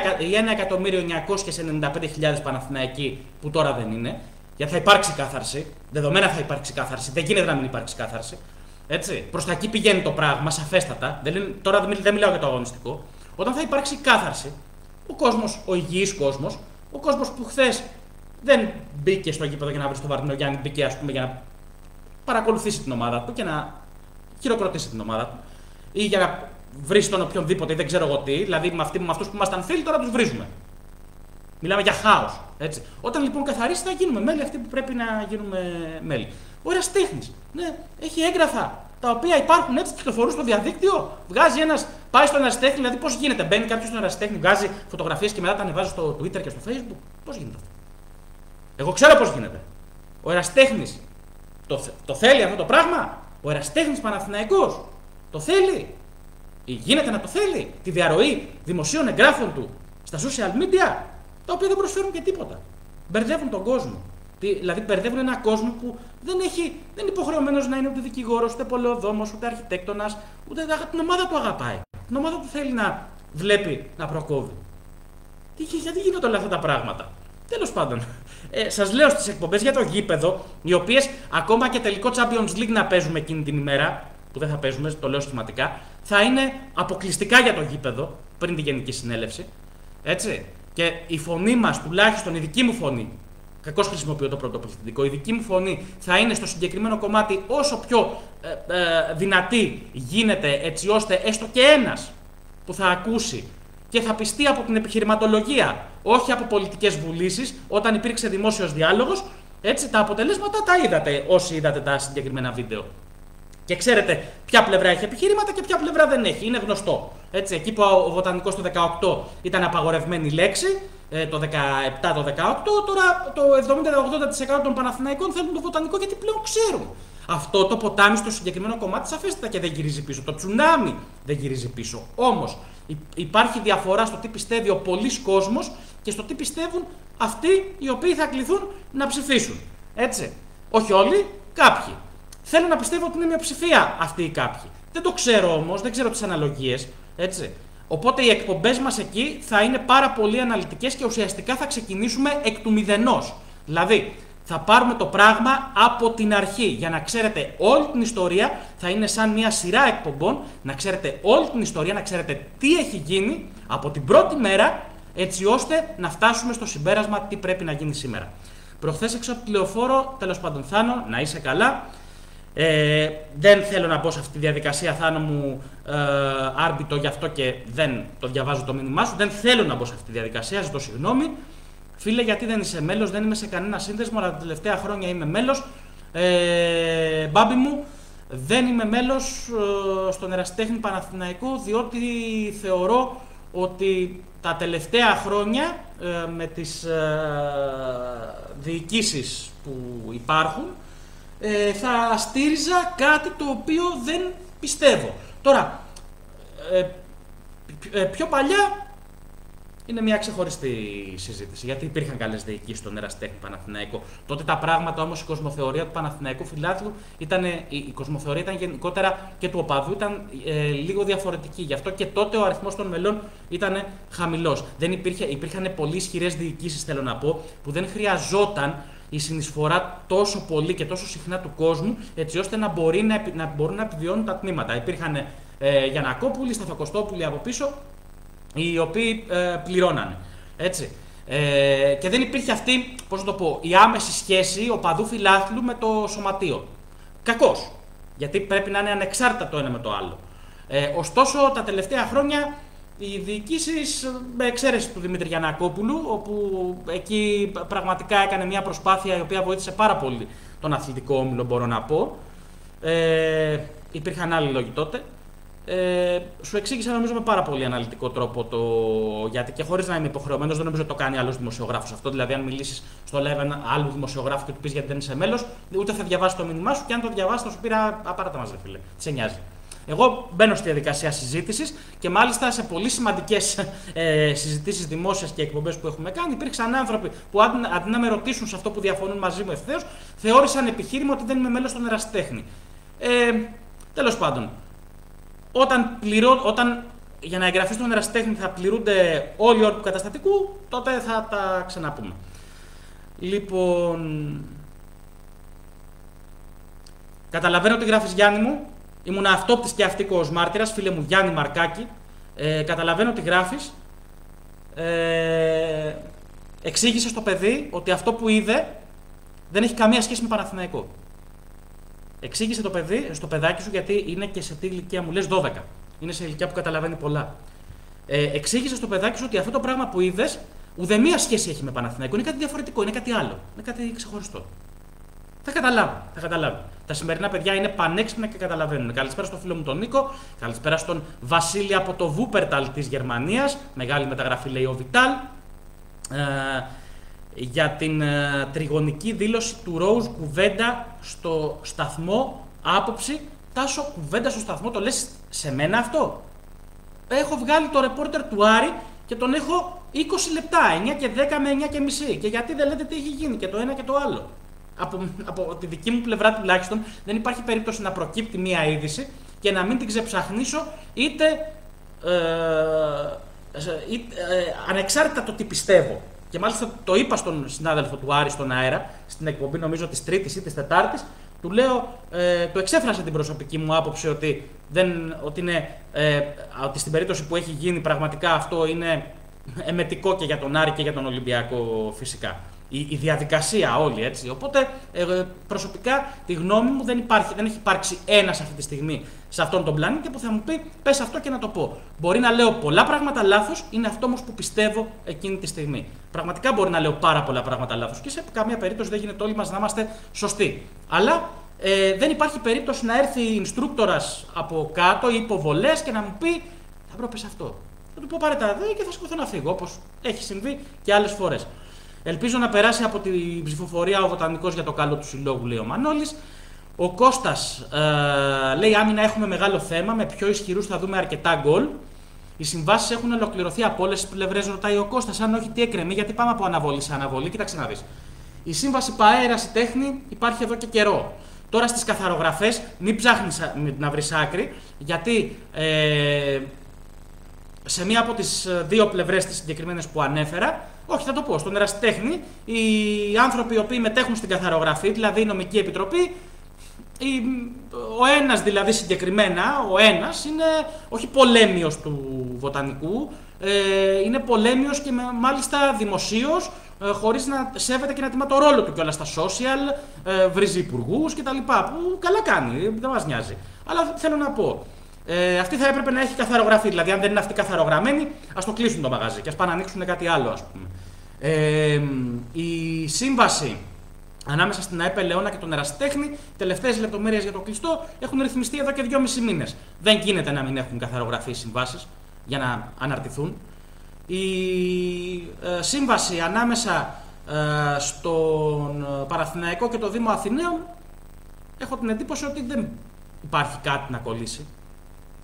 1.995.000 Παναθηναϊκοί που τώρα δεν είναι, γιατί θα υπάρξει κάθαρση, δεδομένα θα υπάρξει κάθαρση, δεν γίνεται να μην υπάρξει κάθαρση. Έτσι. Προς τα εκεί πηγαίνει το πράγμα, σαφέστατα. Τώρα δεν μιλάω για το αγωνιστικό. Όταν θα υπάρξει κάθαρση, ο κόσμος, ο υγιής κόσμος, ο κόσμος που χθες δεν μπήκε στο γήπεδο για να βρει τον Βαρδινογιάννη, μπήκε ας πούμε για να παρακολουθήσει την ομάδα του και να χειροκροτήσει την ομάδα του, ή για να βρει τον οποιονδήποτε, δεν ξέρω εγώ τι, δηλαδή με αυτούς που ήμασταν φίλοι, τώρα τους βρίζουμε. Μιλάμε για χάος. Έτσι. Όταν λοιπόν καθαρίσει, θα γίνουμε μέλη αυτοί που πρέπει να γίνουμε μέλη. Ο ερασιτέχνης, ναι, έχει έγγραφα τα οποία υπάρχουν έτσι, κυκλοφορούν στο διαδίκτυο. Βγάζει ένας, πάει στον ερασιτέχνη, δηλαδή πώς γίνεται, μπαίνει κάποιος στον ερασιτέχνη, βγάζει φωτογραφίες και μετά τα ανεβάζει στο Twitter και στο Facebook. Πώς γίνεται αυτό? Εγώ ξέρω πώς γίνεται. Ο ερασιτέχνης το θέλει αυτό το πράγμα. Ο ερασιτέχνης Παναθηναϊκός το θέλει. Γίνεται να το θέλει. Τη διαρροή δημοσίων εγγράφων του στα social media, τα οποία δεν προσφέρουν και τίποτα. Μπερδεύουν τον κόσμο. Δηλαδή, μπερδεύουν έναν κόσμο που δεν είναι υποχρεωμένος να είναι ούτε δικηγόρος, ούτε πολεοδόμος, ούτε αρχιτέκτονας, ούτε την ομάδα του αγαπάει. Την ομάδα του θέλει να βλέπει να προκόβει. Γιατί γίνονται όλα αυτά τα πράγματα? Τέλος πάντων, σας λέω στις εκπομπές για το γήπεδο, οι οποίες ακόμα και τελικό Champions League να παίζουμε εκείνη την ημέρα, που δεν θα παίζουμε, το λέω σχηματικά, θα είναι αποκλειστικά για το γήπεδο πριν τη Γενική Συνέλευση. Έτσι. Και η φωνή μας, τουλάχιστον η δική μου φωνή, κακώς χρησιμοποιώ το πρωτοπληθυντικό, η δική μου φωνή θα είναι στο συγκεκριμένο κομμάτι όσο πιο δυνατή γίνεται, έτσι ώστε έστω και ένας που θα ακούσει και θα πιστεί από την επιχειρηματολογία, όχι από πολιτικές βουλήσεις, όταν υπήρξε δημόσιος διάλογος, έτσι, τα αποτελέσματα τα είδατε όσοι είδατε τα συγκεκριμένα βίντεο. Και ξέρετε ποια πλευρά έχει επιχειρήματα και ποια πλευρά δεν έχει. Είναι γνωστό. Έτσι, εκεί που ο Βοτανικός το 18 ήταν απαγορευμένη λέξη, το 17, το 18, τώρα το 70-80% των Παναθηναϊκών θέλουν το Βοτανικό γιατί πλέον ξέρουν. Αυτό το ποτάμι στο συγκεκριμένο κομμάτι σαφέστατα και δεν γυρίζει πίσω. Το τσουνάμι δεν γυρίζει πίσω. Όμως υπάρχει διαφορά στο τι πιστεύει ο πολύς κόσμος και στο τι πιστεύουν αυτοί οι οποίοι θα κληθούν να ψηφίσουν. Έτσι. Όχι όλοι, κάποιοι. Θέλω να πιστεύω ότι είναι μειοψηφία αυτοί οι κάποιοι. Δεν το ξέρω όμως, δεν ξέρω τις αναλογίες. Έτσι. Οπότε οι εκπομπές μας εκεί θα είναι πάρα πολύ αναλυτικές και ουσιαστικά θα ξεκινήσουμε εκ του μηδενός. Δηλαδή, θα πάρουμε το πράγμα από την αρχή. Για να ξέρετε όλη την ιστορία, θα είναι σαν μια σειρά εκπομπών, να ξέρετε όλη την ιστορία, να ξέρετε τι έχει γίνει από την πρώτη μέρα, έτσι ώστε να φτάσουμε στο συμπέρασμα τι πρέπει να γίνει σήμερα. Προχθές έξω από τη Λεωφόρο, τέλος πάντων Θάνο, να είσαι καλά. Δεν θέλω να μπω σε αυτή τη διαδικασία, Θάνο μου, άρμπιτο, γι' αυτό και δεν το διαβάζω το μήνυμά σου. Δεν θέλω να μπω σε αυτή τη διαδικασία, ζητώ συγγνώμη. Φίλε, γιατί δεν είσαι μέλος, δεν είμαι σε κανένα σύνδεσμο, αλλά τα τελευταία χρόνια είμαι μέλος. Μπάμπι μου, δεν είμαι μέλος στον Ερασιτέχνη Παναθηναϊκό, διότι θεωρώ ότι τα τελευταία χρόνια με τις διοικήσεις που υπάρχουν θα στήριζα κάτι το οποίο δεν πιστεύω. Τώρα, πιο παλιά είναι μια ξεχωριστή συζήτηση. Γιατί υπήρχαν καλές διοικήσεις στον Ερασιτέχνη Παναθηναϊκό. Τότε τα πράγματα όμως, η κοσμοθεωρία του Παναθηναϊκού φιλάθλου η κοσμοθεωρία ήταν γενικότερα και του οπαδού ήταν λίγο διαφορετική. Γι' αυτό και τότε ο αριθμός των μελών ήταν χαμηλός. Υπήρχαν πολύ ισχυρές διοικήσεις, θέλω να πω, που δεν χρειαζόταν η συνεισφορά τόσο πολύ και τόσο συχνά του κόσμου, έτσι ώστε να μπορούν να επιβιώνουν τα τμήματα. Υπήρχαν Γιαννακόπουλοι, Σταθακοστόπουλοι από πίσω, οι οποίοι πληρώνανε. Έτσι. Και δεν υπήρχε αυτή, πώς να το πω, η άμεση σχέση οπαδού φιλάθλου με το σωματείο. Κακώς. Γιατί πρέπει να είναι ανεξάρτητα το ένα με το άλλο. Ωστόσο, τα τελευταία χρόνια οι διοικήσεις, με εξαίρεση του Δημήτρη Γιαννακόπουλου, όπου εκεί πραγματικά έκανε μια προσπάθεια η οποία βοήθησε πάρα πολύ τον αθλητικό όμιλο, μπορώ να πω. Υπήρχαν άλλοι λόγοι τότε. Σου εξήγησα νομίζω με πάρα πολύ αναλυτικό τρόπο το γιατί και χωρίς να είμαι υποχρεωμένος, δεν νομίζω ότι το κάνει άλλος δημοσιογράφος αυτό. Δηλαδή, αν μιλήσεις στο live έναν άλλο δημοσιογράφο και του πεις γιατί δεν είσαι μέλος, ούτε θα διαβάσει το μήνυμά σου, και αν το διαβάσει, θα σου πει απάρατα μας, ρε φίλε. Τι σε νοιάζει. Εγώ μπαίνω στη διαδικασία συζήτησης και μάλιστα σε πολύ σημαντικές συζητήσεις δημόσιες και εκπομπές που έχουμε κάνει, υπήρξαν άνθρωποι που αντί να με ρωτήσουν σε αυτό που διαφωνούν μαζί μου ευθέως, θεώρησαν επιχείρημα ότι δεν είμαι μέλος στον Ερασιτέχνη. Τέλος πάντων. Όταν για να εγγραφεί στον Ερασιτέχνη θα πληρούνται όλοι οι όροι του καταστατικού, τότε θα τα ξαναπούμε. Λοιπόν, καταλαβαίνω τι γράφεις, Γιάννη μου. Ήμουν αυτόπτης και αυτοίκος μάρτυρας, φίλε μου Γιάννη Μαρκάκη. Καταλαβαίνω τι γράφεις. Εξήγησε στο παιδί ότι αυτό που είδε δεν έχει καμία σχέση με Παναθηναϊκό. Εξήγησε το παιδί, στο παιδάκι σου, γιατί είναι και σε τι ηλικία μου λες, 12. Είναι σε ηλικία που καταλαβαίνει πολλά. Εξήγησε στο παιδάκι σου ότι αυτό το πράγμα που είδες ουδέμια σχέση έχει με Παναθηναϊκό. Είναι κάτι διαφορετικό, είναι κάτι άλλο. Είναι κάτι ξεχωριστό. Θα καταλάβουν. Τα σημερινά παιδιά είναι πανέξυπνα και καταλαβαίνουν. Καλησπέρα στο φίλο μου τον Νίκο. Καλησπέρα στον Βασίλη από το Βούπερταλ της Γερμανίας. Μεγάλη μεταγραφή, λέει ο Βιτάλ. Για την τριγωνική δήλωση του Rose, κουβέντα στο σταθμό, άποψη. Τάσο, κουβέντα στο σταθμό, το λες σε μένα αυτό? Έχω βγάλει το ρεπόρτερ του Άρη και τον έχω 20 λεπτά, 9 και 10 με 9 και μισή. Και γιατί δεν λέτε τι έχει γίνει και το ένα και το άλλο? Από τη δική μου πλευρά τουλάχιστον δεν υπάρχει περίπτωση να προκύπτει μία είδηση και να μην την ξεψαχνίσω είτε ανεξάρτητα το τι πιστεύω. Και μάλιστα το είπα στον συνάδελφο του Άρη στον αέρα, στην εκπομπή νομίζω της Τρίτης ή της Τετάρτης, του λέω, του εξέφρασα την προσωπική μου άποψη ότι στην περίπτωση που έχει γίνει πραγματικά αυτό είναι εμετικό και για τον Άρη και για τον Ολυμπιακό φυσικά. Η διαδικασία όλη, έτσι. Οπότε προσωπικά τη γνώμη μου δεν έχει υπάρξει ένας αυτή τη στιγμή σε αυτόν τον πλανήτη που θα μου πει πες αυτό και να το πω. Μπορεί να λέω πολλά πράγματα λάθος, είναι αυτό όμως που πιστεύω εκείνη τη στιγμή. Πραγματικά μπορεί να λέω πάρα πολλά πράγματα λάθος και σε καμία περίπτωση δεν γίνεται όλοι μας να είμαστε σωστοί. Αλλά δεν υπάρχει περίπτωση να έρθει instructorας από κάτω ή υποβολές και να μου πει θα πρέπει αυτό. Θα του πω πάρε τα δε και θα σηκωθώ να φύγω, όπως έχει συμβεί και άλλες φορές. Ελπίζω να περάσει από την ψηφοφορία ο Βοτανικός για το καλό του συλλόγου, λέει ο Μανώλης. Ο Κώστας λέει: άμυνα έχουμε μεγάλο θέμα. Με πιο ισχυρούς θα δούμε αρκετά γκολ. Οι συμβάσεις έχουν ολοκληρωθεί από όλες τις πλευρές, ρωτάει ο Κώστας. Αν όχι, τι εκκρεμεί, γιατί πάμε από αναβολή σε αναβολή. Κοίταξε να δεις. Η σύμβαση ΠΑΕ Ερασιτέχνη υπάρχει εδώ και καιρό. Τώρα στις καθαρογραφές μην ψάχνεις να βρεις άκρη, γιατί σε μία από τις δύο πλευρές τις συγκεκριμένες που ανέφερα, όχι θα το πω, στον Ερασιτέχνη, οι άνθρωποι οι οποίοι μετέχουν στην καθαρογραφή, δηλαδή η νομική επιτροπή, ο ένας δηλαδή συγκεκριμένα, ο ένας είναι όχι πολέμιος του Βοτανικού, είναι πολέμιος και μάλιστα δημοσίως, χωρίς να σέβεται και να τιμά το ρόλο του κιόλας στα social, βρίζει υπουργούς κτλ. Που καλά κάνει, δεν μας νοιάζει. Αλλά θέλω να πω, αυτή θα έπρεπε να έχει καθαρογραφεί. Δηλαδή, αν δεν είναι αυτή καθαρογραμμένη, ας το κλείσουν το μαγαζί και ας πάνε να ανοίξουν κάτι άλλο, ας πούμε. Η σύμβαση ανάμεσα στην ΑΕΠ Ελαιώνα και τον Ερασιτέχνη, τελευταίες λεπτομέρειες για το κλειστό, έχουν ρυθμιστεί εδώ και 2,5 μήνες. Δεν γίνεται να μην έχουν καθαρογραφεί οι συμβάσεις για να αναρτηθούν. Η σύμβαση ανάμεσα στον Παναθηναϊκό και το Δήμο Αθηναίων, έχω την εντύπωση ότι δεν υπάρχει κάτι να κολλήσει.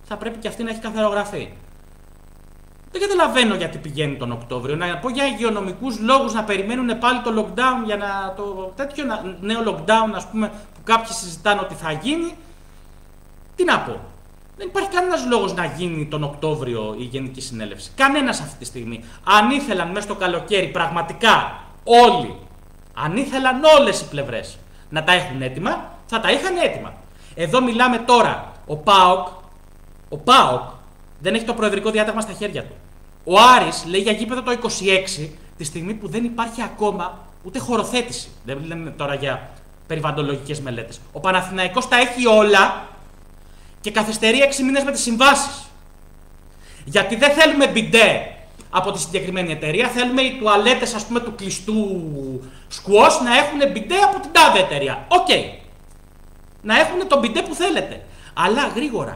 θα πρέπει και αυτή να έχει καθαρογραφεί. Δεν καταλαβαίνω γιατί πηγαίνει τον Οκτώβριο. Να πω για υγειονομικούς λόγους να περιμένουν πάλι το lockdown για να το τέτοιο νέο lockdown, ας πούμε, που κάποιοι συζητάνε ότι θα γίνει. Τι να πω. Δεν υπάρχει κανένας λόγος να γίνει τον Οκτώβριο η Γενική Συνέλευση. Κανένας αυτή τη στιγμή. Αν ήθελαν μέσα στο καλοκαίρι πραγματικά όλοι, αν ήθελαν όλες οι πλευρές να τα έχουν έτοιμα, θα τα είχαν έτοιμα. Εδώ μιλάμε τώρα. Ο ΠΑΟΚ δεν έχει το προεδρικό διάταγμα στα χέρια του. Ο Άρης λέει για γήπεδο το 26, τη στιγμή που δεν υπάρχει ακόμα ούτε χωροθέτηση. Δεν λέμε τώρα για περιβαλλοντολογικές μελέτες. Ο Παναθηναϊκός τα έχει όλα και καθυστερεί 6 μήνες με τις συμβάσεις. Γιατί δεν θέλουμε μπιντέ από τη συγκεκριμένη εταιρεία, θέλουμε οι τουαλέτες, ας πούμε, του κλειστού σκουός να έχουν μπιντέ από την τάδε εταιρεία. Οκ. Να έχουν το μπιντέ που θέλετε. Αλλά γρήγορα,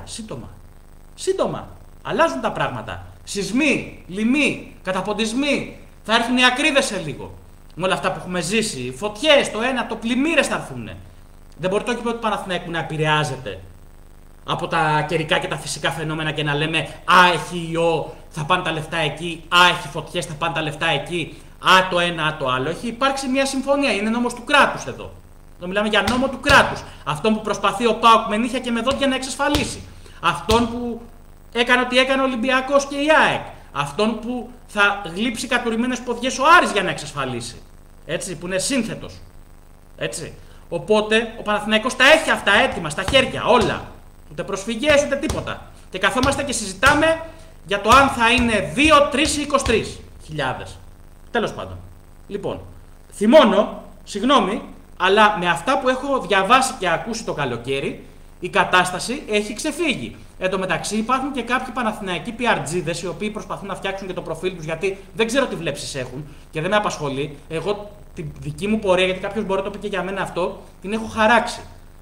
σύντομα. Αλλάζουν τα πράγματα. Σεισμοί, λοιμοί, καταποντισμοί. Θα έρθουν οι ακρίδες σε λίγο. Με όλα αυτά που έχουμε ζήσει. Φωτιές, το ένα, το πλημμύρες θα έρθουν. Δεν μπορεί το κήπεδο του Παναθηναϊκού να επηρεάζεται από τα καιρικά και τα φυσικά φαινόμενα και να λέμε «Α, έχει ιό, θα πάνε τα λεφτά εκεί. Α, έχει φωτιές, θα πάνε τα λεφτά εκεί. Α, το ένα, α, το άλλο». Έχει υπάρξει μια συμφωνία. Είναι νόμος του κράτους εδώ. Εδώ μιλάμε για νόμο του κράτους. Αυτόν που προσπαθεί ο ΠΑΟΚ με νύχια και με δόντια να εξασφαλίσει. Αυτόν που έκανε ό,τι έκανε ο Ολυμπιακός και η ΑΕΚ. Αυτόν που θα γλύψει κατουρημένες ποδιές ο Άρης για να εξασφαλίσει. Έτσι, που είναι σύνθετος. Έτσι. Οπότε ο Παναθηναϊκός τα έχει αυτά έτοιμα στα χέρια, όλα. Ούτε προσφυγές ούτε τίποτα. Και καθόμαστε και συζητάμε για το αν θα είναι 2, 3 ή 23 χιλιάδες. Τέλος πάντων. Λοιπόν, θυμώνω, συγγνώμη, αλλά με αυτά που έχω διαβάσει και ακούσει το καλοκαίρι, η κατάσταση έχει ξεφύγει. Εν τω μεταξύ υπάρχουν και κάποιοι Παναθηναϊκοί PRG'δες οι οποίοι προσπαθούν να φτιάξουν και το προφίλ τους, γιατί δεν ξέρω τι βλέψεις έχουν και δεν με απασχολεί. Εγώ τη δική μου πορεία, γιατί κάποιος μπορεί να το πει και για μένα αυτό, την έχω χαράξει.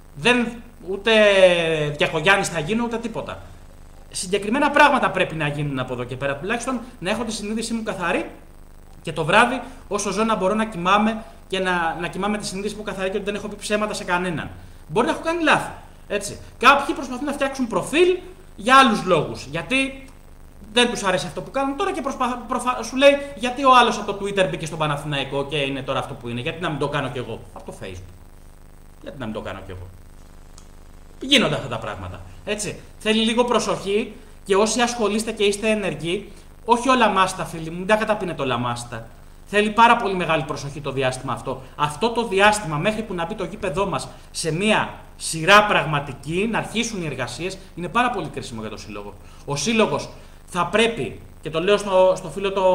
Ούτε Διακογιάννης θα γίνω, ούτε τίποτα. Συγκεκριμένα πράγματα πρέπει να γίνουν από εδώ και πέρα. Τουλάχιστον να έχω τη συνείδησή μου καθαρή και το βράδυ, όσο ζω, να μπορώ να κοιμάμαι και να κοιμάμαι τη συνείδησή μου καθαρή και ότι δεν έχω πει ψέματα σε κανέναν. Μπορεί να έχω κάνει λάθη. Έτσι. Κάποιοι προσπαθούν να φτιάξουν προφίλ για άλλους λόγους. Γιατί δεν τους αρέσει αυτό που κάνουν τώρα και σου λέει γιατί ο άλλος από το Twitter μπήκε στον Παναθηναϊκό και είναι τώρα αυτό που είναι. Γιατί να μην το κάνω κι εγώ. Από το Facebook. Γιατί να μην το κάνω κι εγώ. Γίνονται αυτά τα πράγματα. Έτσι. Θέλει λίγο προσοχή και όσοι ασχολείστε και είστε ενεργοί, όχι όλα μάστα, φίλοι μου, μην τα καταπίνετε όλα μάστα. Θέλει πάρα πολύ μεγάλη προσοχή το διάστημα αυτό. Αυτό το διάστημα, μέχρι που να μπει το γήπεδό μας σε μία σειρά πραγματική, να αρχίσουν οι εργασίες, είναι πάρα πολύ κρίσιμο για το σύλλογο. Ο σύλλογος θα πρέπει, και το λέω στο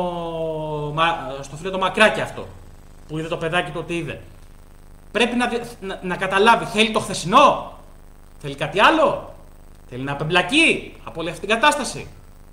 φίλο το Μακράκι αυτό, που είδε το παιδάκι το ότι είδε, πρέπει να καταλάβει, θέλει το χθεσινό, θέλει κάτι άλλο, θέλει να απεμπλακεί από όλη αυτή την κατάσταση.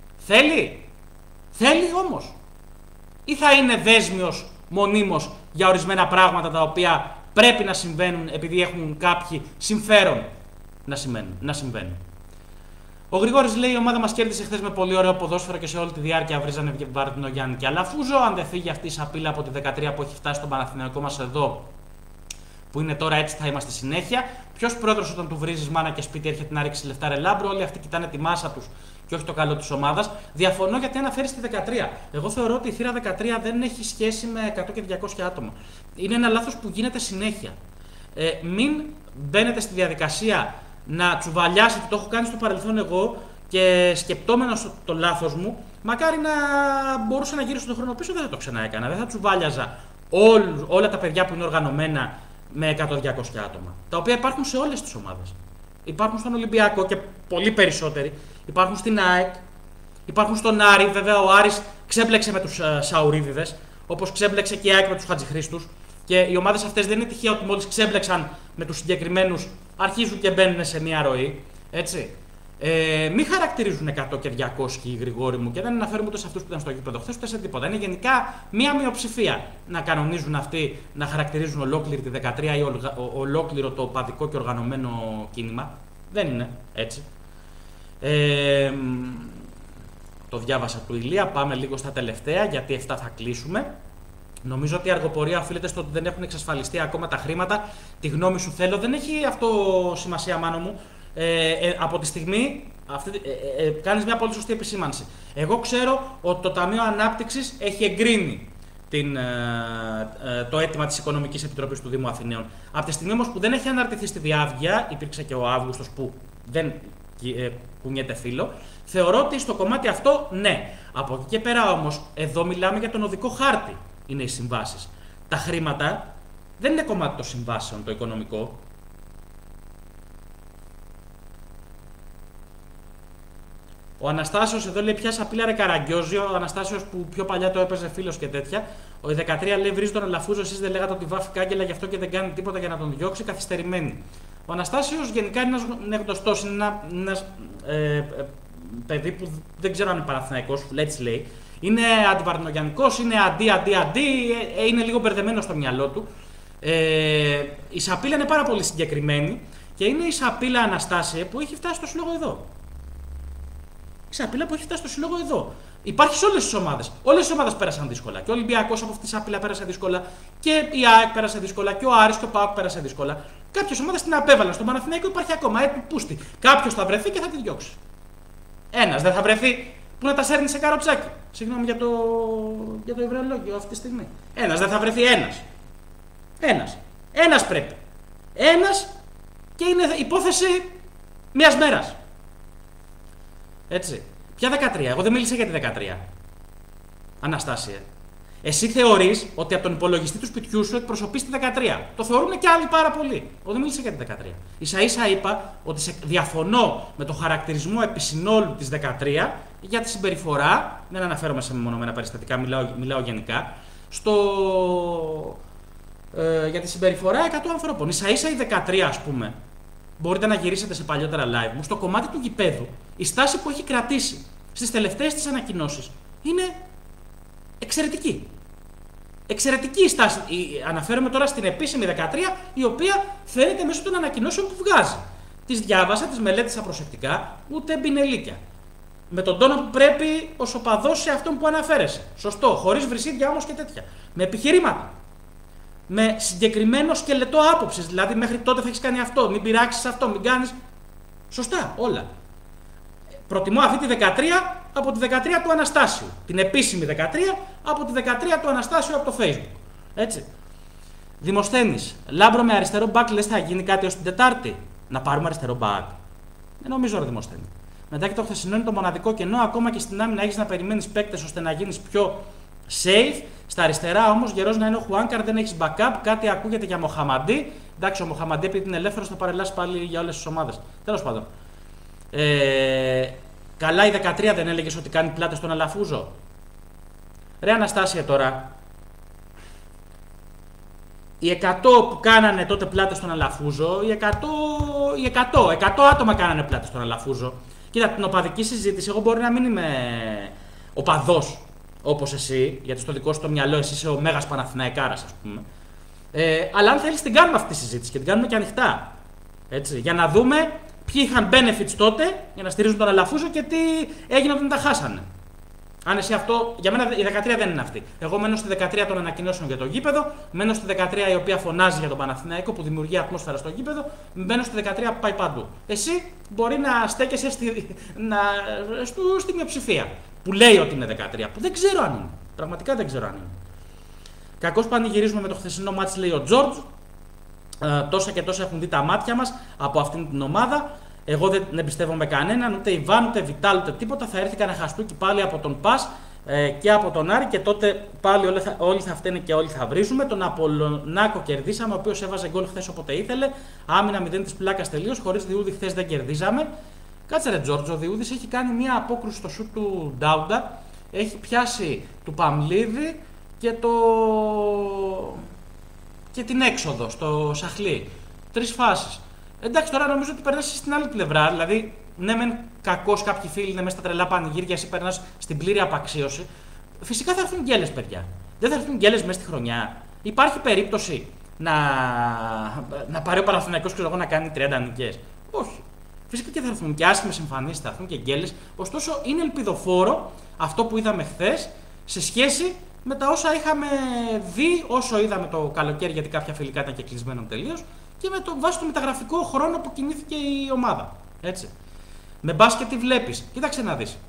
Θέλει όμως. Ή θα είναι δέσμιος μονίμως για ορισμένα πράγματα τα οποία πρέπει να συμβαίνουν επειδή έχουν κάποιοι συμφέρον να συμβαίνουν. Ο Γρηγόρης λέει: η ομάδα μας κέρδισε χθες με πολύ ωραίο ποδόσφαιρο και σε όλη τη διάρκεια βρίζανε Βάρδινο, Γιάννη και Αλαφούζο. Αν δεν φύγει αυτή η σαπίλα από τη 13 που έχει φτάσει στον Παναθηναϊκό μας εδώ, που είναι τώρα, έτσι θα είμαστε συνέχεια. Ποιος πρόεδρος όταν του βρίζεις μάνα και σπίτι έρχεται να ρίξει λεφτά, ρε Λάμπρο? Όλοι αυτοί κοιτάνε τη μάσα τους και όχι το καλό της ομάδας. Διαφωνώ γιατί αναφέρει τη 13. Εγώ θεωρώ ότι η θύρα 13 δεν έχει σχέση με 100 και 200 άτομα. Είναι ένα λάθος που γίνεται συνέχεια. Μην μπαίνετε στη διαδικασία να τσουβαλιάσετε, το έχω κάνει στο παρελθόν εγώ και σκεπτόμενος το λάθος μου, μακάρι να μπορούσα να γυρίσω τον χρόνο πίσω, δεν θα το ξαναέκανα. Δεν θα τσουβάλιαζα όλα τα παιδιά που είναι οργανωμένα με 100-200 άτομα. Τα οποία υπάρχουν σε όλες τις ομάδες. Υπάρχουν στον Ολυμπιακό και πολύ περισσότεροι. Υπάρχουν στην ΑΕΚ. Υπάρχουν στον Άρη. Βέβαια, ο Άρης ξέμπλεξε με τους Σαουρίδιδες, όπως ξέμπλεξε και η ΑΕΚ με τους Χατζηχρήστους. Και οι ομάδες αυτές δεν είναι τυχαίο ότι μόλις ξέμπλεξαν με τους συγκεκριμένους αρχίζουν και μπαίνουν σε μια ροή. Έτσι. Μην χαρακτηρίζουν 100 και 200 οι Γρηγόρη μου και δεν αναφέρουμε ούτε σε αυτούς που ήταν στο γήπεδο χθες ούτε σε τίποτα. Είναι γενικά μία μειοψηφία να κανονίζουν αυτοί, να χαρακτηρίζουν ολόκληρη τη 13 ή ολόκληρο το οπαδικό και οργανωμένο κίνημα. Δεν είναι έτσι. Το διάβασα του Ηλία. Πάμε λίγο στα τελευταία γιατί 7 θα κλείσουμε. Νομίζω ότι η αργοπορία οφείλεται στο ότι δεν έχουν εξασφαλιστεί ακόμα τα χρήματα. Τη γνώμη σου θέλω. Δεν έχει αυτό σημασία, Μάνο μου. Από τη στιγμή. Κάνεις μια πολύ σωστή επισήμανση. Εγώ ξέρω ότι το Ταμείο Ανάπτυξης έχει εγκρίνει το αίτημα της Οικονομικής Επιτροπής του Δήμου Αθηναίων. Από τη στιγμή όμως που δεν έχει αναρτηθεί στη διάβγεια, υπήρξε και ο Αύγουστος που δεν κουνιέται φύλλο, θεωρώ ότι στο κομμάτι αυτό ναι. Από εκεί και πέρα όμως, εδώ μιλάμε για τον οδικό χάρτη, είναι οι συμβάσεις. Τα χρήματα δεν είναι κομμάτι των συμβάσεων, το οικονομικό. Ο Αναστάσιος εδώ λέει: Πια σαπίλα ρε Καραγκιόζιο. Ο Αναστάσιος που πιο παλιά το έπαιζε φίλος και τέτοια. Ο 13 λέει: Βρίζει τον Αλαφούζο. Εσείς δεν λέγατε ότι βάφει κάγκελα γι' αυτό και δεν κάνει τίποτα για να τον διώξει. Καθυστερημένη. Ο Αναστάσιος γενικά είναι γνωστός. Είναι ένας παιδί που δεν ξέρω αν είναι Παναθηναϊκός, έτσι λέει. Είναι αντιπαρθενογιαννικός, είναι αντί. Είναι λίγο μπερδεμένο στο μυαλό του. Η σαπίλα είναι πάρα πολύ συγκεκριμένη και είναι η σαπίλα Αναστάσια που έχει φτάσει στο σύλλογο εδώ. Η σαπίλα που έχει φτάσει στο σύλλογο εδώ. Υπάρχει σε όλες τις ομάδες. Όλες τις ομάδες πέρασαν δύσκολα. Και ο Ολυμπιακός από αυτή τη σαπίλα πέρασε δύσκολα. Και η ΑΕΚ πέρασε δύσκολα. Και ο Άρης και ο ΠΑΟΚ πέρασε δύσκολα. Κάποιες ομάδες την απέβαλαν. Στον Παναθηναϊκό υπάρχει ακόμα. Πούστη. Κάποιος θα βρεθεί και θα τη διώξει. Ένας δεν θα βρεθεί που να τα σέρνει σε καροτσάκι. Συγγνώμη για το υβρεολόγιο αυτή τη στιγμή. Ένας δεν θα βρεθεί. Ένας πρέπει. Ένας και είναι υπόθεση μιας μέρας. Έτσι. Ποια 13, εγώ δεν μίλησα για τη 13. Αναστάσια. Εσύ θεωρείς ότι από τον υπολογιστή του σπιτιού σου εκπροσωπείς τη 13. Το θεωρούν και άλλοι πάρα πολύ. Εγώ δεν μίλησα για τη 13. Ίσα-ίσα είπα ότι διαφωνώ με το χαρακτηρισμό επισυνόλου της 13 για τη συμπεριφορά. Δεν αναφέρομαι σε μεμονωμένα περιστατικά, μιλάω γενικά. Για τη συμπεριφορά 100 ανθρώπων. Ίσα-ίσα η 13, ας πούμε. Μπορείτε να γυρίσετε σε παλιότερα live μου. Στο κομμάτι του γηπέδου, η στάση που έχει κρατήσει στις τελευταίες της ανακοινώσεις είναι εξαιρετική. Εξαιρετική η στάση. Αναφέρομαι τώρα στην επίσημη 13, η οποία φαίνεται μέσω των ανακοινώσεων που βγάζει. Τις διάβασα, τις μελέτησα προσεκτικά, ούτε μπινελίκια. Με τον τόνο που πρέπει ως οπαδός σε αυτόν που αναφέρεσαι. Σωστό, χωρίς βρυσίδια όμως και τέτοια. Με επιχειρήματα. Με συγκεκριμένο σκελετό άποψης. Δηλαδή, μέχρι τότε θα έχεις κάνει αυτό, μην πειράξεις αυτό, μην κάνεις. Σωστά, όλα. Προτιμώ αυτή τη 13 από τη 13 του Αναστάσιου. Την επίσημη 13 από τη 13 του Αναστάσιου από το Facebook. Έτσι. Δημοσθένης. Λάμπρο με αριστερό μπακ, λες θα γίνει κάτι ως την Τετάρτη. Να πάρουμε αριστερό μπακ. Δεν νομίζω, ρε Δημοσθένη. Μετά και το χθεσινό είναι το μοναδικό κενό. Ακόμα και στην άμυνα έχεις να περιμένεις παίκτες ώστε να γίνεις πιο safe. Στα αριστερά όμως γερός να είναι ο Χουάνκαρ, δεν έχεις backup. Κάτι ακούγεται για Μοχαμαντή. Εντάξει, ο Μοχαμαντή επειδή είναι ελεύθερος θα παρελάσει πάλι για όλες τις ομάδες. Τέλος πάντων. Καλά η 13 δεν έλεγες ότι κάνει πλάτες στον Αλαφούζο. Ρε Αναστάσια τώρα. Οι 100 που κάνανε τότε πλάτες στον Αλαφούζο, οι 100 άτομα κάνανε πλάτες στον Αλαφούζο. Κοίτα, την οπαδική συζήτηση, εγώ μπορεί να μην είμαι οπαδός όπως εσύ, γιατί στο δικό σου το μυαλό εσύ είσαι ο μέγας Παναθηναϊκάρας, ας πούμε. Αλλά αν θέλεις την κάνουμε αυτή τη συζήτηση και την κάνουμε και ανοιχτά. Έτσι, για να δούμε ποιοι είχαν benefits τότε για να στηρίζουν τον Αλαφούζο και τι έγινε όταν τα χάσανε. Αν εσύ αυτό, για μένα η 13 δεν είναι αυτή. Εγώ μένω στη 13 των ανακοινώσεων για το γήπεδο, μένω στη 13 η οποία φωνάζει για τον Παναθηναϊκό που δημιουργεί ατμόσφαιρα στο γήπεδο, μένω στη 13 που πάει παντού. Εσύ μπορεί να στέκεσαι στη μειοψηφία που λέει ότι είναι 13, που δεν ξέρω αν είναι. Πραγματικά δεν ξέρω αν είναι. Κακώς πανηγυρίζουμε με το χθεσινό μάτς, λέει ο Τζόρτζ. Τόσα και τόσα έχουν δει τα μάτια μας από αυτήν την ομάδα. Εγώ δεν εμπιστεύομαι κανέναν, ούτε Ιβάν, ούτε Βιτάλ, ούτε τίποτα. Θα έρθει κανένα χαστούκι πάλι από τον Πας και από τον Άρη και τότε πάλι όλοι θα φταίνε και όλοι θα βρίζουμε. Τον Απολωνάκο κερδίσαμε, ο οποίος έβαζε γκολ χθες όποτε ήθελε. Άμυνα 0 της πλάκας τελείως. Χωρίς Διούδη χθες δεν κερδίζαμε. Κάτσε ρε Τζόρτζο, ο Διούδης έχει κάνει μια απόκρουση στο σουτ του Ντάουντα. Έχει πιάσει του Παμλίδη και την έξοδο στο Σαχλί. 3 φάσεις. Εντάξει, τώρα νομίζω ότι περνάς στην άλλη πλευρά. Δηλαδή, ναι, μεν κακώς κάποιοι φίλοι είναι μέσα στα τρελά πανηγύρια, εσύ περνάς στην πλήρη απαξίωση. Φυσικά θα έρθουν γκέλες, παιδιά. Δεν θα έρθουν γκέλες μέσα στη χρονιά. Υπάρχει περίπτωση να πάρει ο Παναθηναϊκός και να κάνει 30 νικές. Όχι. Φυσικά και θα έρθουν και άσχημες εμφανίσεις, θα έρθουν και γκέλες. Ωστόσο, είναι ελπιδοφόρο αυτό που είδαμε χθες σε σχέση με τα όσα είχαμε δει όσο είδαμε το καλοκαίρι, γιατί κάποια φιλικά ήταν και κλεισμένο τελείως, και με το βάση του μεταγραφικό χρόνο που κινήθηκε η ομάδα. Έτσι. Με μπάσκετ τι βλέπεις? Κοίταξε να δεις.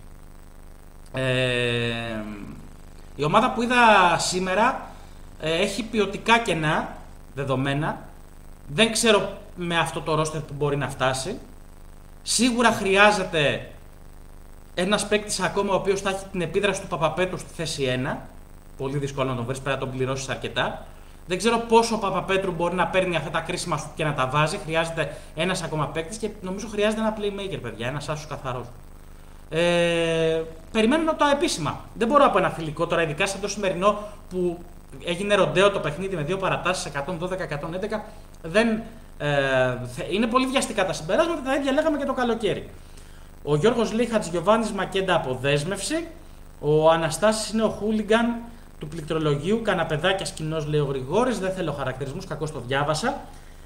Η ομάδα που είδα σήμερα έχει ποιοτικά κενά δεδομένα. Δεν ξέρω με αυτό το ρόστερ που μπορεί να φτάσει. Σίγουρα χρειάζεται ένας παίκτης ακόμα ο οποίος θα έχει την επίδραση του Παπαπέτρου στη θέση 1. Πολύ δύσκολο να τον βρεις, πρέπει να τον πληρώσεις αρκετά. Δεν ξέρω πόσο ο Παπαπέτρου μπορεί να παίρνει αυτά τα κρίσιμα σου και να τα βάζει. Χρειάζεται ένας ακόμα παίκτης και νομίζω χρειάζεται ένα playmaker, παιδιά. Ένας άσος καθαρός. Περιμένω τα επίσημα. Δεν μπορώ από ένα φιλικό τώρα, ειδικά σαν το σημερινό που έγινε ροντέο το παιχνίδι με 2 παρατάσεις 112-111. Είναι πολύ βιαστικά τα συμπεράσματα, τα ίδια λέγαμε και το καλοκαίρι. Ο Γιώργος λέει Χατζηγιοβάνης Μακέντα από δέσμευση. Ο Αναστάσης είναι ο χούλιγκαν του πληκτρολογίου. Καναπεδάκια κοινός, λέει ο Γρηγόρης. Δεν θέλω χαρακτηρισμούς, κακώς το διάβασα.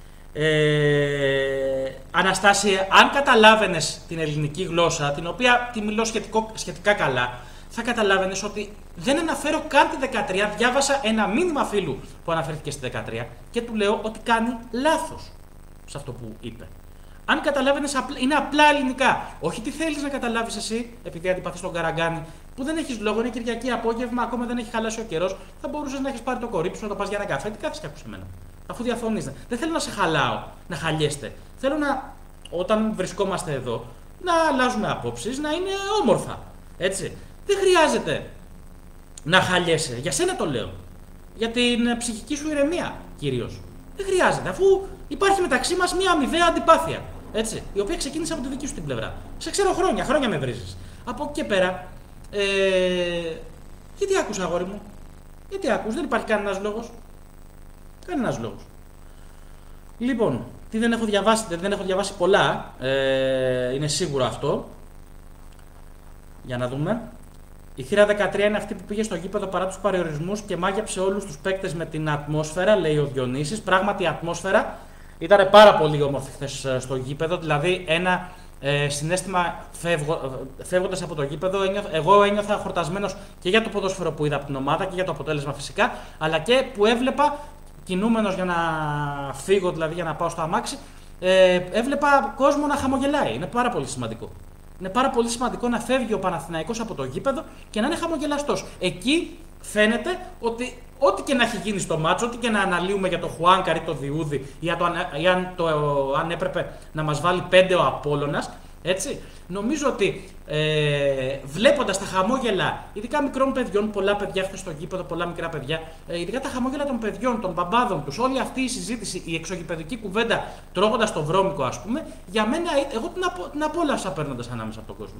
Αναστάση, αν καταλάβαινες την ελληνική γλώσσα, την οποία τη μιλώ σχετικά καλά, θα καταλάβαινες ότι δεν αναφέρω καν τη 13. Διάβασα ένα μήνυμα φίλου που αναφέρθηκε στη 13 και του λέω ότι κάνει λάθος σε αυτό που είπε. Αν καταλάβαινες, είναι απλά ελληνικά. Όχι τι θέλεις να καταλάβεις εσύ, επειδή αντιπαθείς τον Καραγκάνη, που δεν έχεις λόγο, είναι Κυριακή απόγευμα, ακόμα δεν έχει χαλάσει ο καιρός. Θα μπορούσες να έχεις πάρει το κορίτσι σου, να το πας για ένα καφέ. Τι κάθεσαι και ακούς εμένα? Αφού διαφωνείς. Δεν θέλω να σε χαλάω, να χαλιέστε. Θέλω να, όταν βρισκόμαστε εδώ, να αλλάζουμε απόψεις, να είναι όμορφα. Έτσι. Δεν χρειάζεται να χαλιέσαι. Για σένα το λέω. Για την ψυχική σου ηρεμία κυρίως. Δεν χρειάζεται, αφού υπάρχει μεταξύ μας μια αμοιβαία αντιπάθεια. Έτσι, η οποία ξεκίνησε από τη δική σου την πλευρά. Σε ξέρω χρόνια με βρίζεις. Από εκεί και πέρα, γιατί άκους, αγόρι μου? Γιατί άκους, δεν υπάρχει κανένας λόγος. Κανένας λόγος. Λοιπόν, τι δεν έχω διαβάσει, δεν έχω διαβάσει πολλά, είναι σίγουρο αυτό. Για να δούμε. Η θύρα 13 είναι αυτή που πήγε στο γήπεδο παρά τους περιορισμούς και μάγεψε όλους τους παίκτες με την ατμόσφαιρα, λέει ο Διονύσης. Πράγματι η ατμόσφαιρα ήταν πάρα πολύ όμορφη χθες στο γήπεδο, δηλαδή ένα συναίσθημα φεύγοντας από το γήπεδο. Εγώ ένιωθα χορτασμένος και για το ποδόσφαιρο που είδα από την ομάδα και για το αποτέλεσμα φυσικά, αλλά και που έβλεπα, κινούμενος για να φύγω, δηλαδή για να πάω στο αμάξι, έβλεπα κόσμο να χαμογελάει. Είναι πάρα πολύ σημαντικό. Είναι πάρα πολύ σημαντικό να φεύγει ο Παναθηναϊκός από το γήπεδο και να είναι χαμογελαστός. Εκεί φαίνεται ότι ό,τι και να έχει γίνει στο μάτσο, ό,τι και να αναλύουμε για το Χουάνκαρ ή το Διούδη ή αν έπρεπε να μας βάλει 5 ο Απόλλωνας, έτσι, νομίζω ότι βλέποντας τα χαμόγελα, ειδικά μικρών παιδιών, πολλά παιδιά χθες στο γήπεδο, πολλά μικρά παιδιά, ειδικά τα χαμόγελα των παιδιών, των μπαμπάδων τους, όλη αυτή η συζήτηση, η εξωγηπεδική κουβέντα τρώγοντας το βρώμικο, ας πούμε, για μένα, εγώ την απόλαυσα παίρνοντας ανάμεσα από τον κόσμο.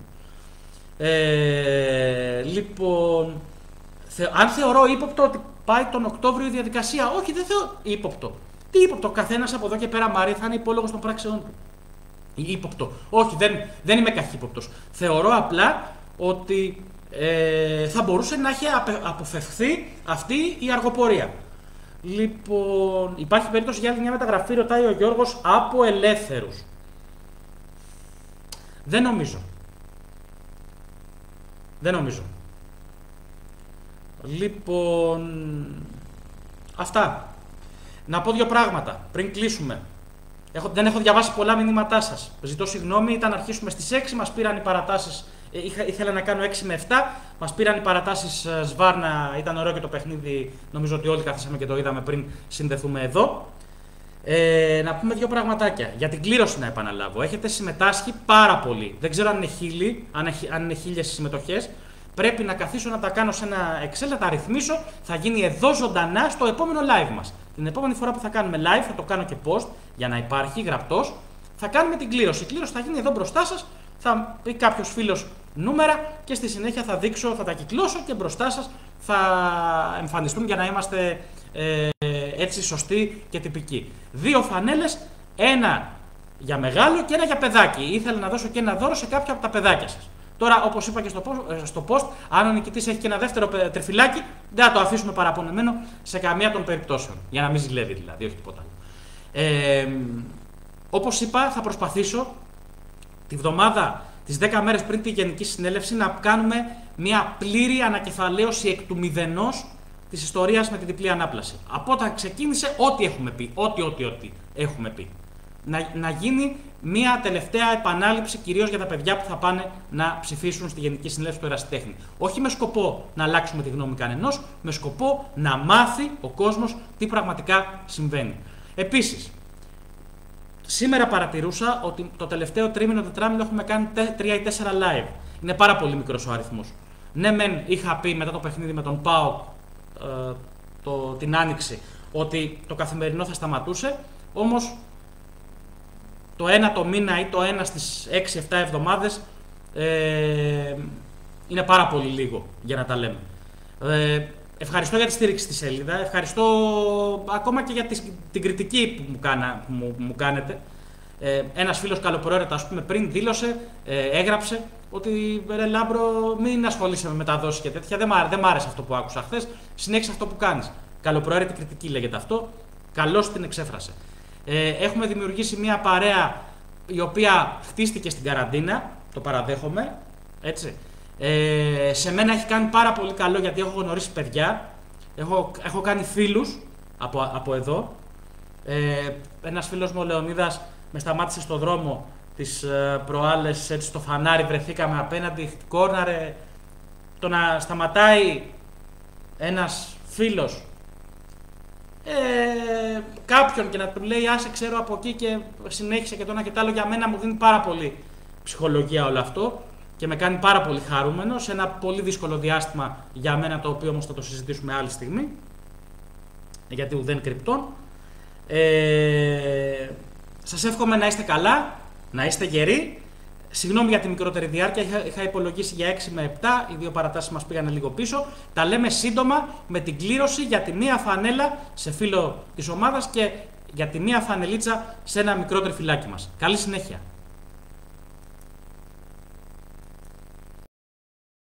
Λοιπόν, αν θεωρώ ύποπτο ότι πάει τον Οκτώβριο η διαδικασία, όχι, δεν θεωρώ ύποπτο. Τι ύποπτο, καθένας από εδώ και πέρα, Μάρη, θα είναι υπόλογος των πράξεών του. Ύποπτο. Όχι, δεν είμαι καχύποπτος. Θεωρώ απλά ότι θα μπορούσε να έχει αποφευχθεί αυτή η αργοπορία. Λοιπόν, υπάρχει περίπτωση για άλλη μια μεταγραφή, ρωτάει ο Γιώργος, από ελεύθερους. Δεν νομίζω. Λοιπόν, αυτά. Να πω 2 πράγματα πριν κλείσουμε. Δεν έχω διαβάσει πολλά μηνύματά σας. Ζητώ συγγνώμη, ήταν να αρχίσουμε στις 6, μας πήραν οι παρατάσεις. Ήθελα να κάνω 6 με 7, μας πήραν οι παρατάσεις Σβάρνα, ήταν ωραίο και το παιχνίδι. Νομίζω ότι όλοι καθίσαμε και το είδαμε πριν συνδεθούμε εδώ. Να πούμε 2 πραγματάκια. Για την κλήρωση να επαναλάβω. Έχετε συμμετάσχει πάρα πολύ. Δεν ξέρω αν είναι 1000 συμμετοχές. Πρέπει να καθίσω να τα κάνω σε ένα Excel, να τα ρυθμίσω. Θα γίνει εδώ ζωντανά στο επόμενο live μας. Την επόμενη φορά που θα κάνουμε live, θα το κάνω και post για να υπάρχει γραπτός. Θα κάνουμε την κλήρωση. Η κλήρωση θα γίνει εδώ μπροστά σας. Θα πει κάποιος φίλος νούμερα και στη συνέχεια θα δείξω, θα τα κυκλώσω και μπροστά σας θα εμφανιστούν για να είμαστε έτσι σωστοί και τυπικοί. 2 φανέλες, ένα για μεγάλο και ένα για παιδάκι. Ήθελα να δώσω και ένα δώρο σε κάποια από τα παιδάκια σας. Τώρα, όπως είπα και στο post, αν ο νικητής έχει και ένα δεύτερο τριφυλάκι, δεν θα το αφήσουμε παραπονεμένο σε καμία των περιπτώσεων. Για να μην ζηλεύει δηλαδή, όχι τίποτα άλλο. Όπως είπα, θα προσπαθήσω τη βδομάδα, τις 10 μέρες πριν τη Γενική Συνέλευση, να κάνουμε μια πλήρη ανακεφαλαίωση εκ του μηδενός της ιστορίας με τη διπλή ανάπλαση. Από όταν ξεκίνησε, ό,τι έχουμε πει. Ό,τι έχουμε πει. Να γίνει μία τελευταία επανάληψη, κυρίως για τα παιδιά που θα πάνε να ψηφίσουν στη Γενική Συνέλευση του Ερασιτέχνη. Όχι με σκοπό να αλλάξουμε τη γνώμη κανενός, με σκοπό να μάθει ο κόσμος τι πραγματικά συμβαίνει. Επίσης, σήμερα παρατηρούσα ότι το τελευταίο τρίμηνο-τετράμηνο έχουμε κάνει 3 ή 4 live. Είναι πάρα πολύ μικρός ο αριθμός. Ναι, μεν είχα πει μετά το παιχνίδι με τον ΠΑΟΚ την Άνοιξη ότι το καθημερινό θα σταματούσε, όμως το ένα το μήνα ή το ένα στις 6-7 εβδομάδες είναι πάρα πολύ λίγο για να τα λέμε. Ευχαριστώ για τη στήριξη στη σελίδα, ευχαριστώ ακόμα και για την κριτική που μου κάνετε. Ένας φίλος καλοπροαίρετα, ας πούμε, πριν δήλωσε, έγραψε ότι ρε Λάμπρο, μην ασχολείσαι με μεταδόσεις και τέτοια, δεν μ' άρεσε αυτό που άκουσα χθες, συνέχισε αυτό που κάνεις. Καλοπροαίρετη κριτική λέγεται αυτό, καλώς την εξέφρασε. Έχουμε δημιουργήσει μια παρέα η οποία χτίστηκε στην καραντίνα, το παραδέχομαι, έτσι. Σε μένα έχει κάνει πάρα πολύ καλό γιατί έχω γνωρίσει παιδιά, έχω κάνει φίλους από εδώ. Ένας φίλος μου, ο Λεωνίδας, με σταμάτησε στο δρόμο τις προάλλες, έτσι στο φανάρι βρεθήκαμε απέναντι, κόρναρε, το να σταματάει ένας φίλος κάποιον και να του λέει άσε ξέρω από εκεί και συνέχισε και το ένα και το άλλο, για μένα μου δίνει πάρα πολύ ψυχολογία όλο αυτό και με κάνει πάρα πολύ χαρούμενο σε ένα πολύ δύσκολο διάστημα για μένα, το οποίο όμως θα το συζητήσουμε άλλη στιγμή γιατί ουδέν κρυπτών. Σας εύχομαι να είστε καλά, να είστε γεροί. Συγγνώμη για τη μικρότερη διάρκεια, είχα υπολογίσει για 6 με 7, οι δύο παρατάσεις μας πήγανε λίγο πίσω. Τα λέμε σύντομα με την κλήρωση για τη μία φανέλα σε φίλο της ομάδας και για τη μία φανελίτσα σε ένα μικρό τριφυλάκι μας. Καλή συνέχεια.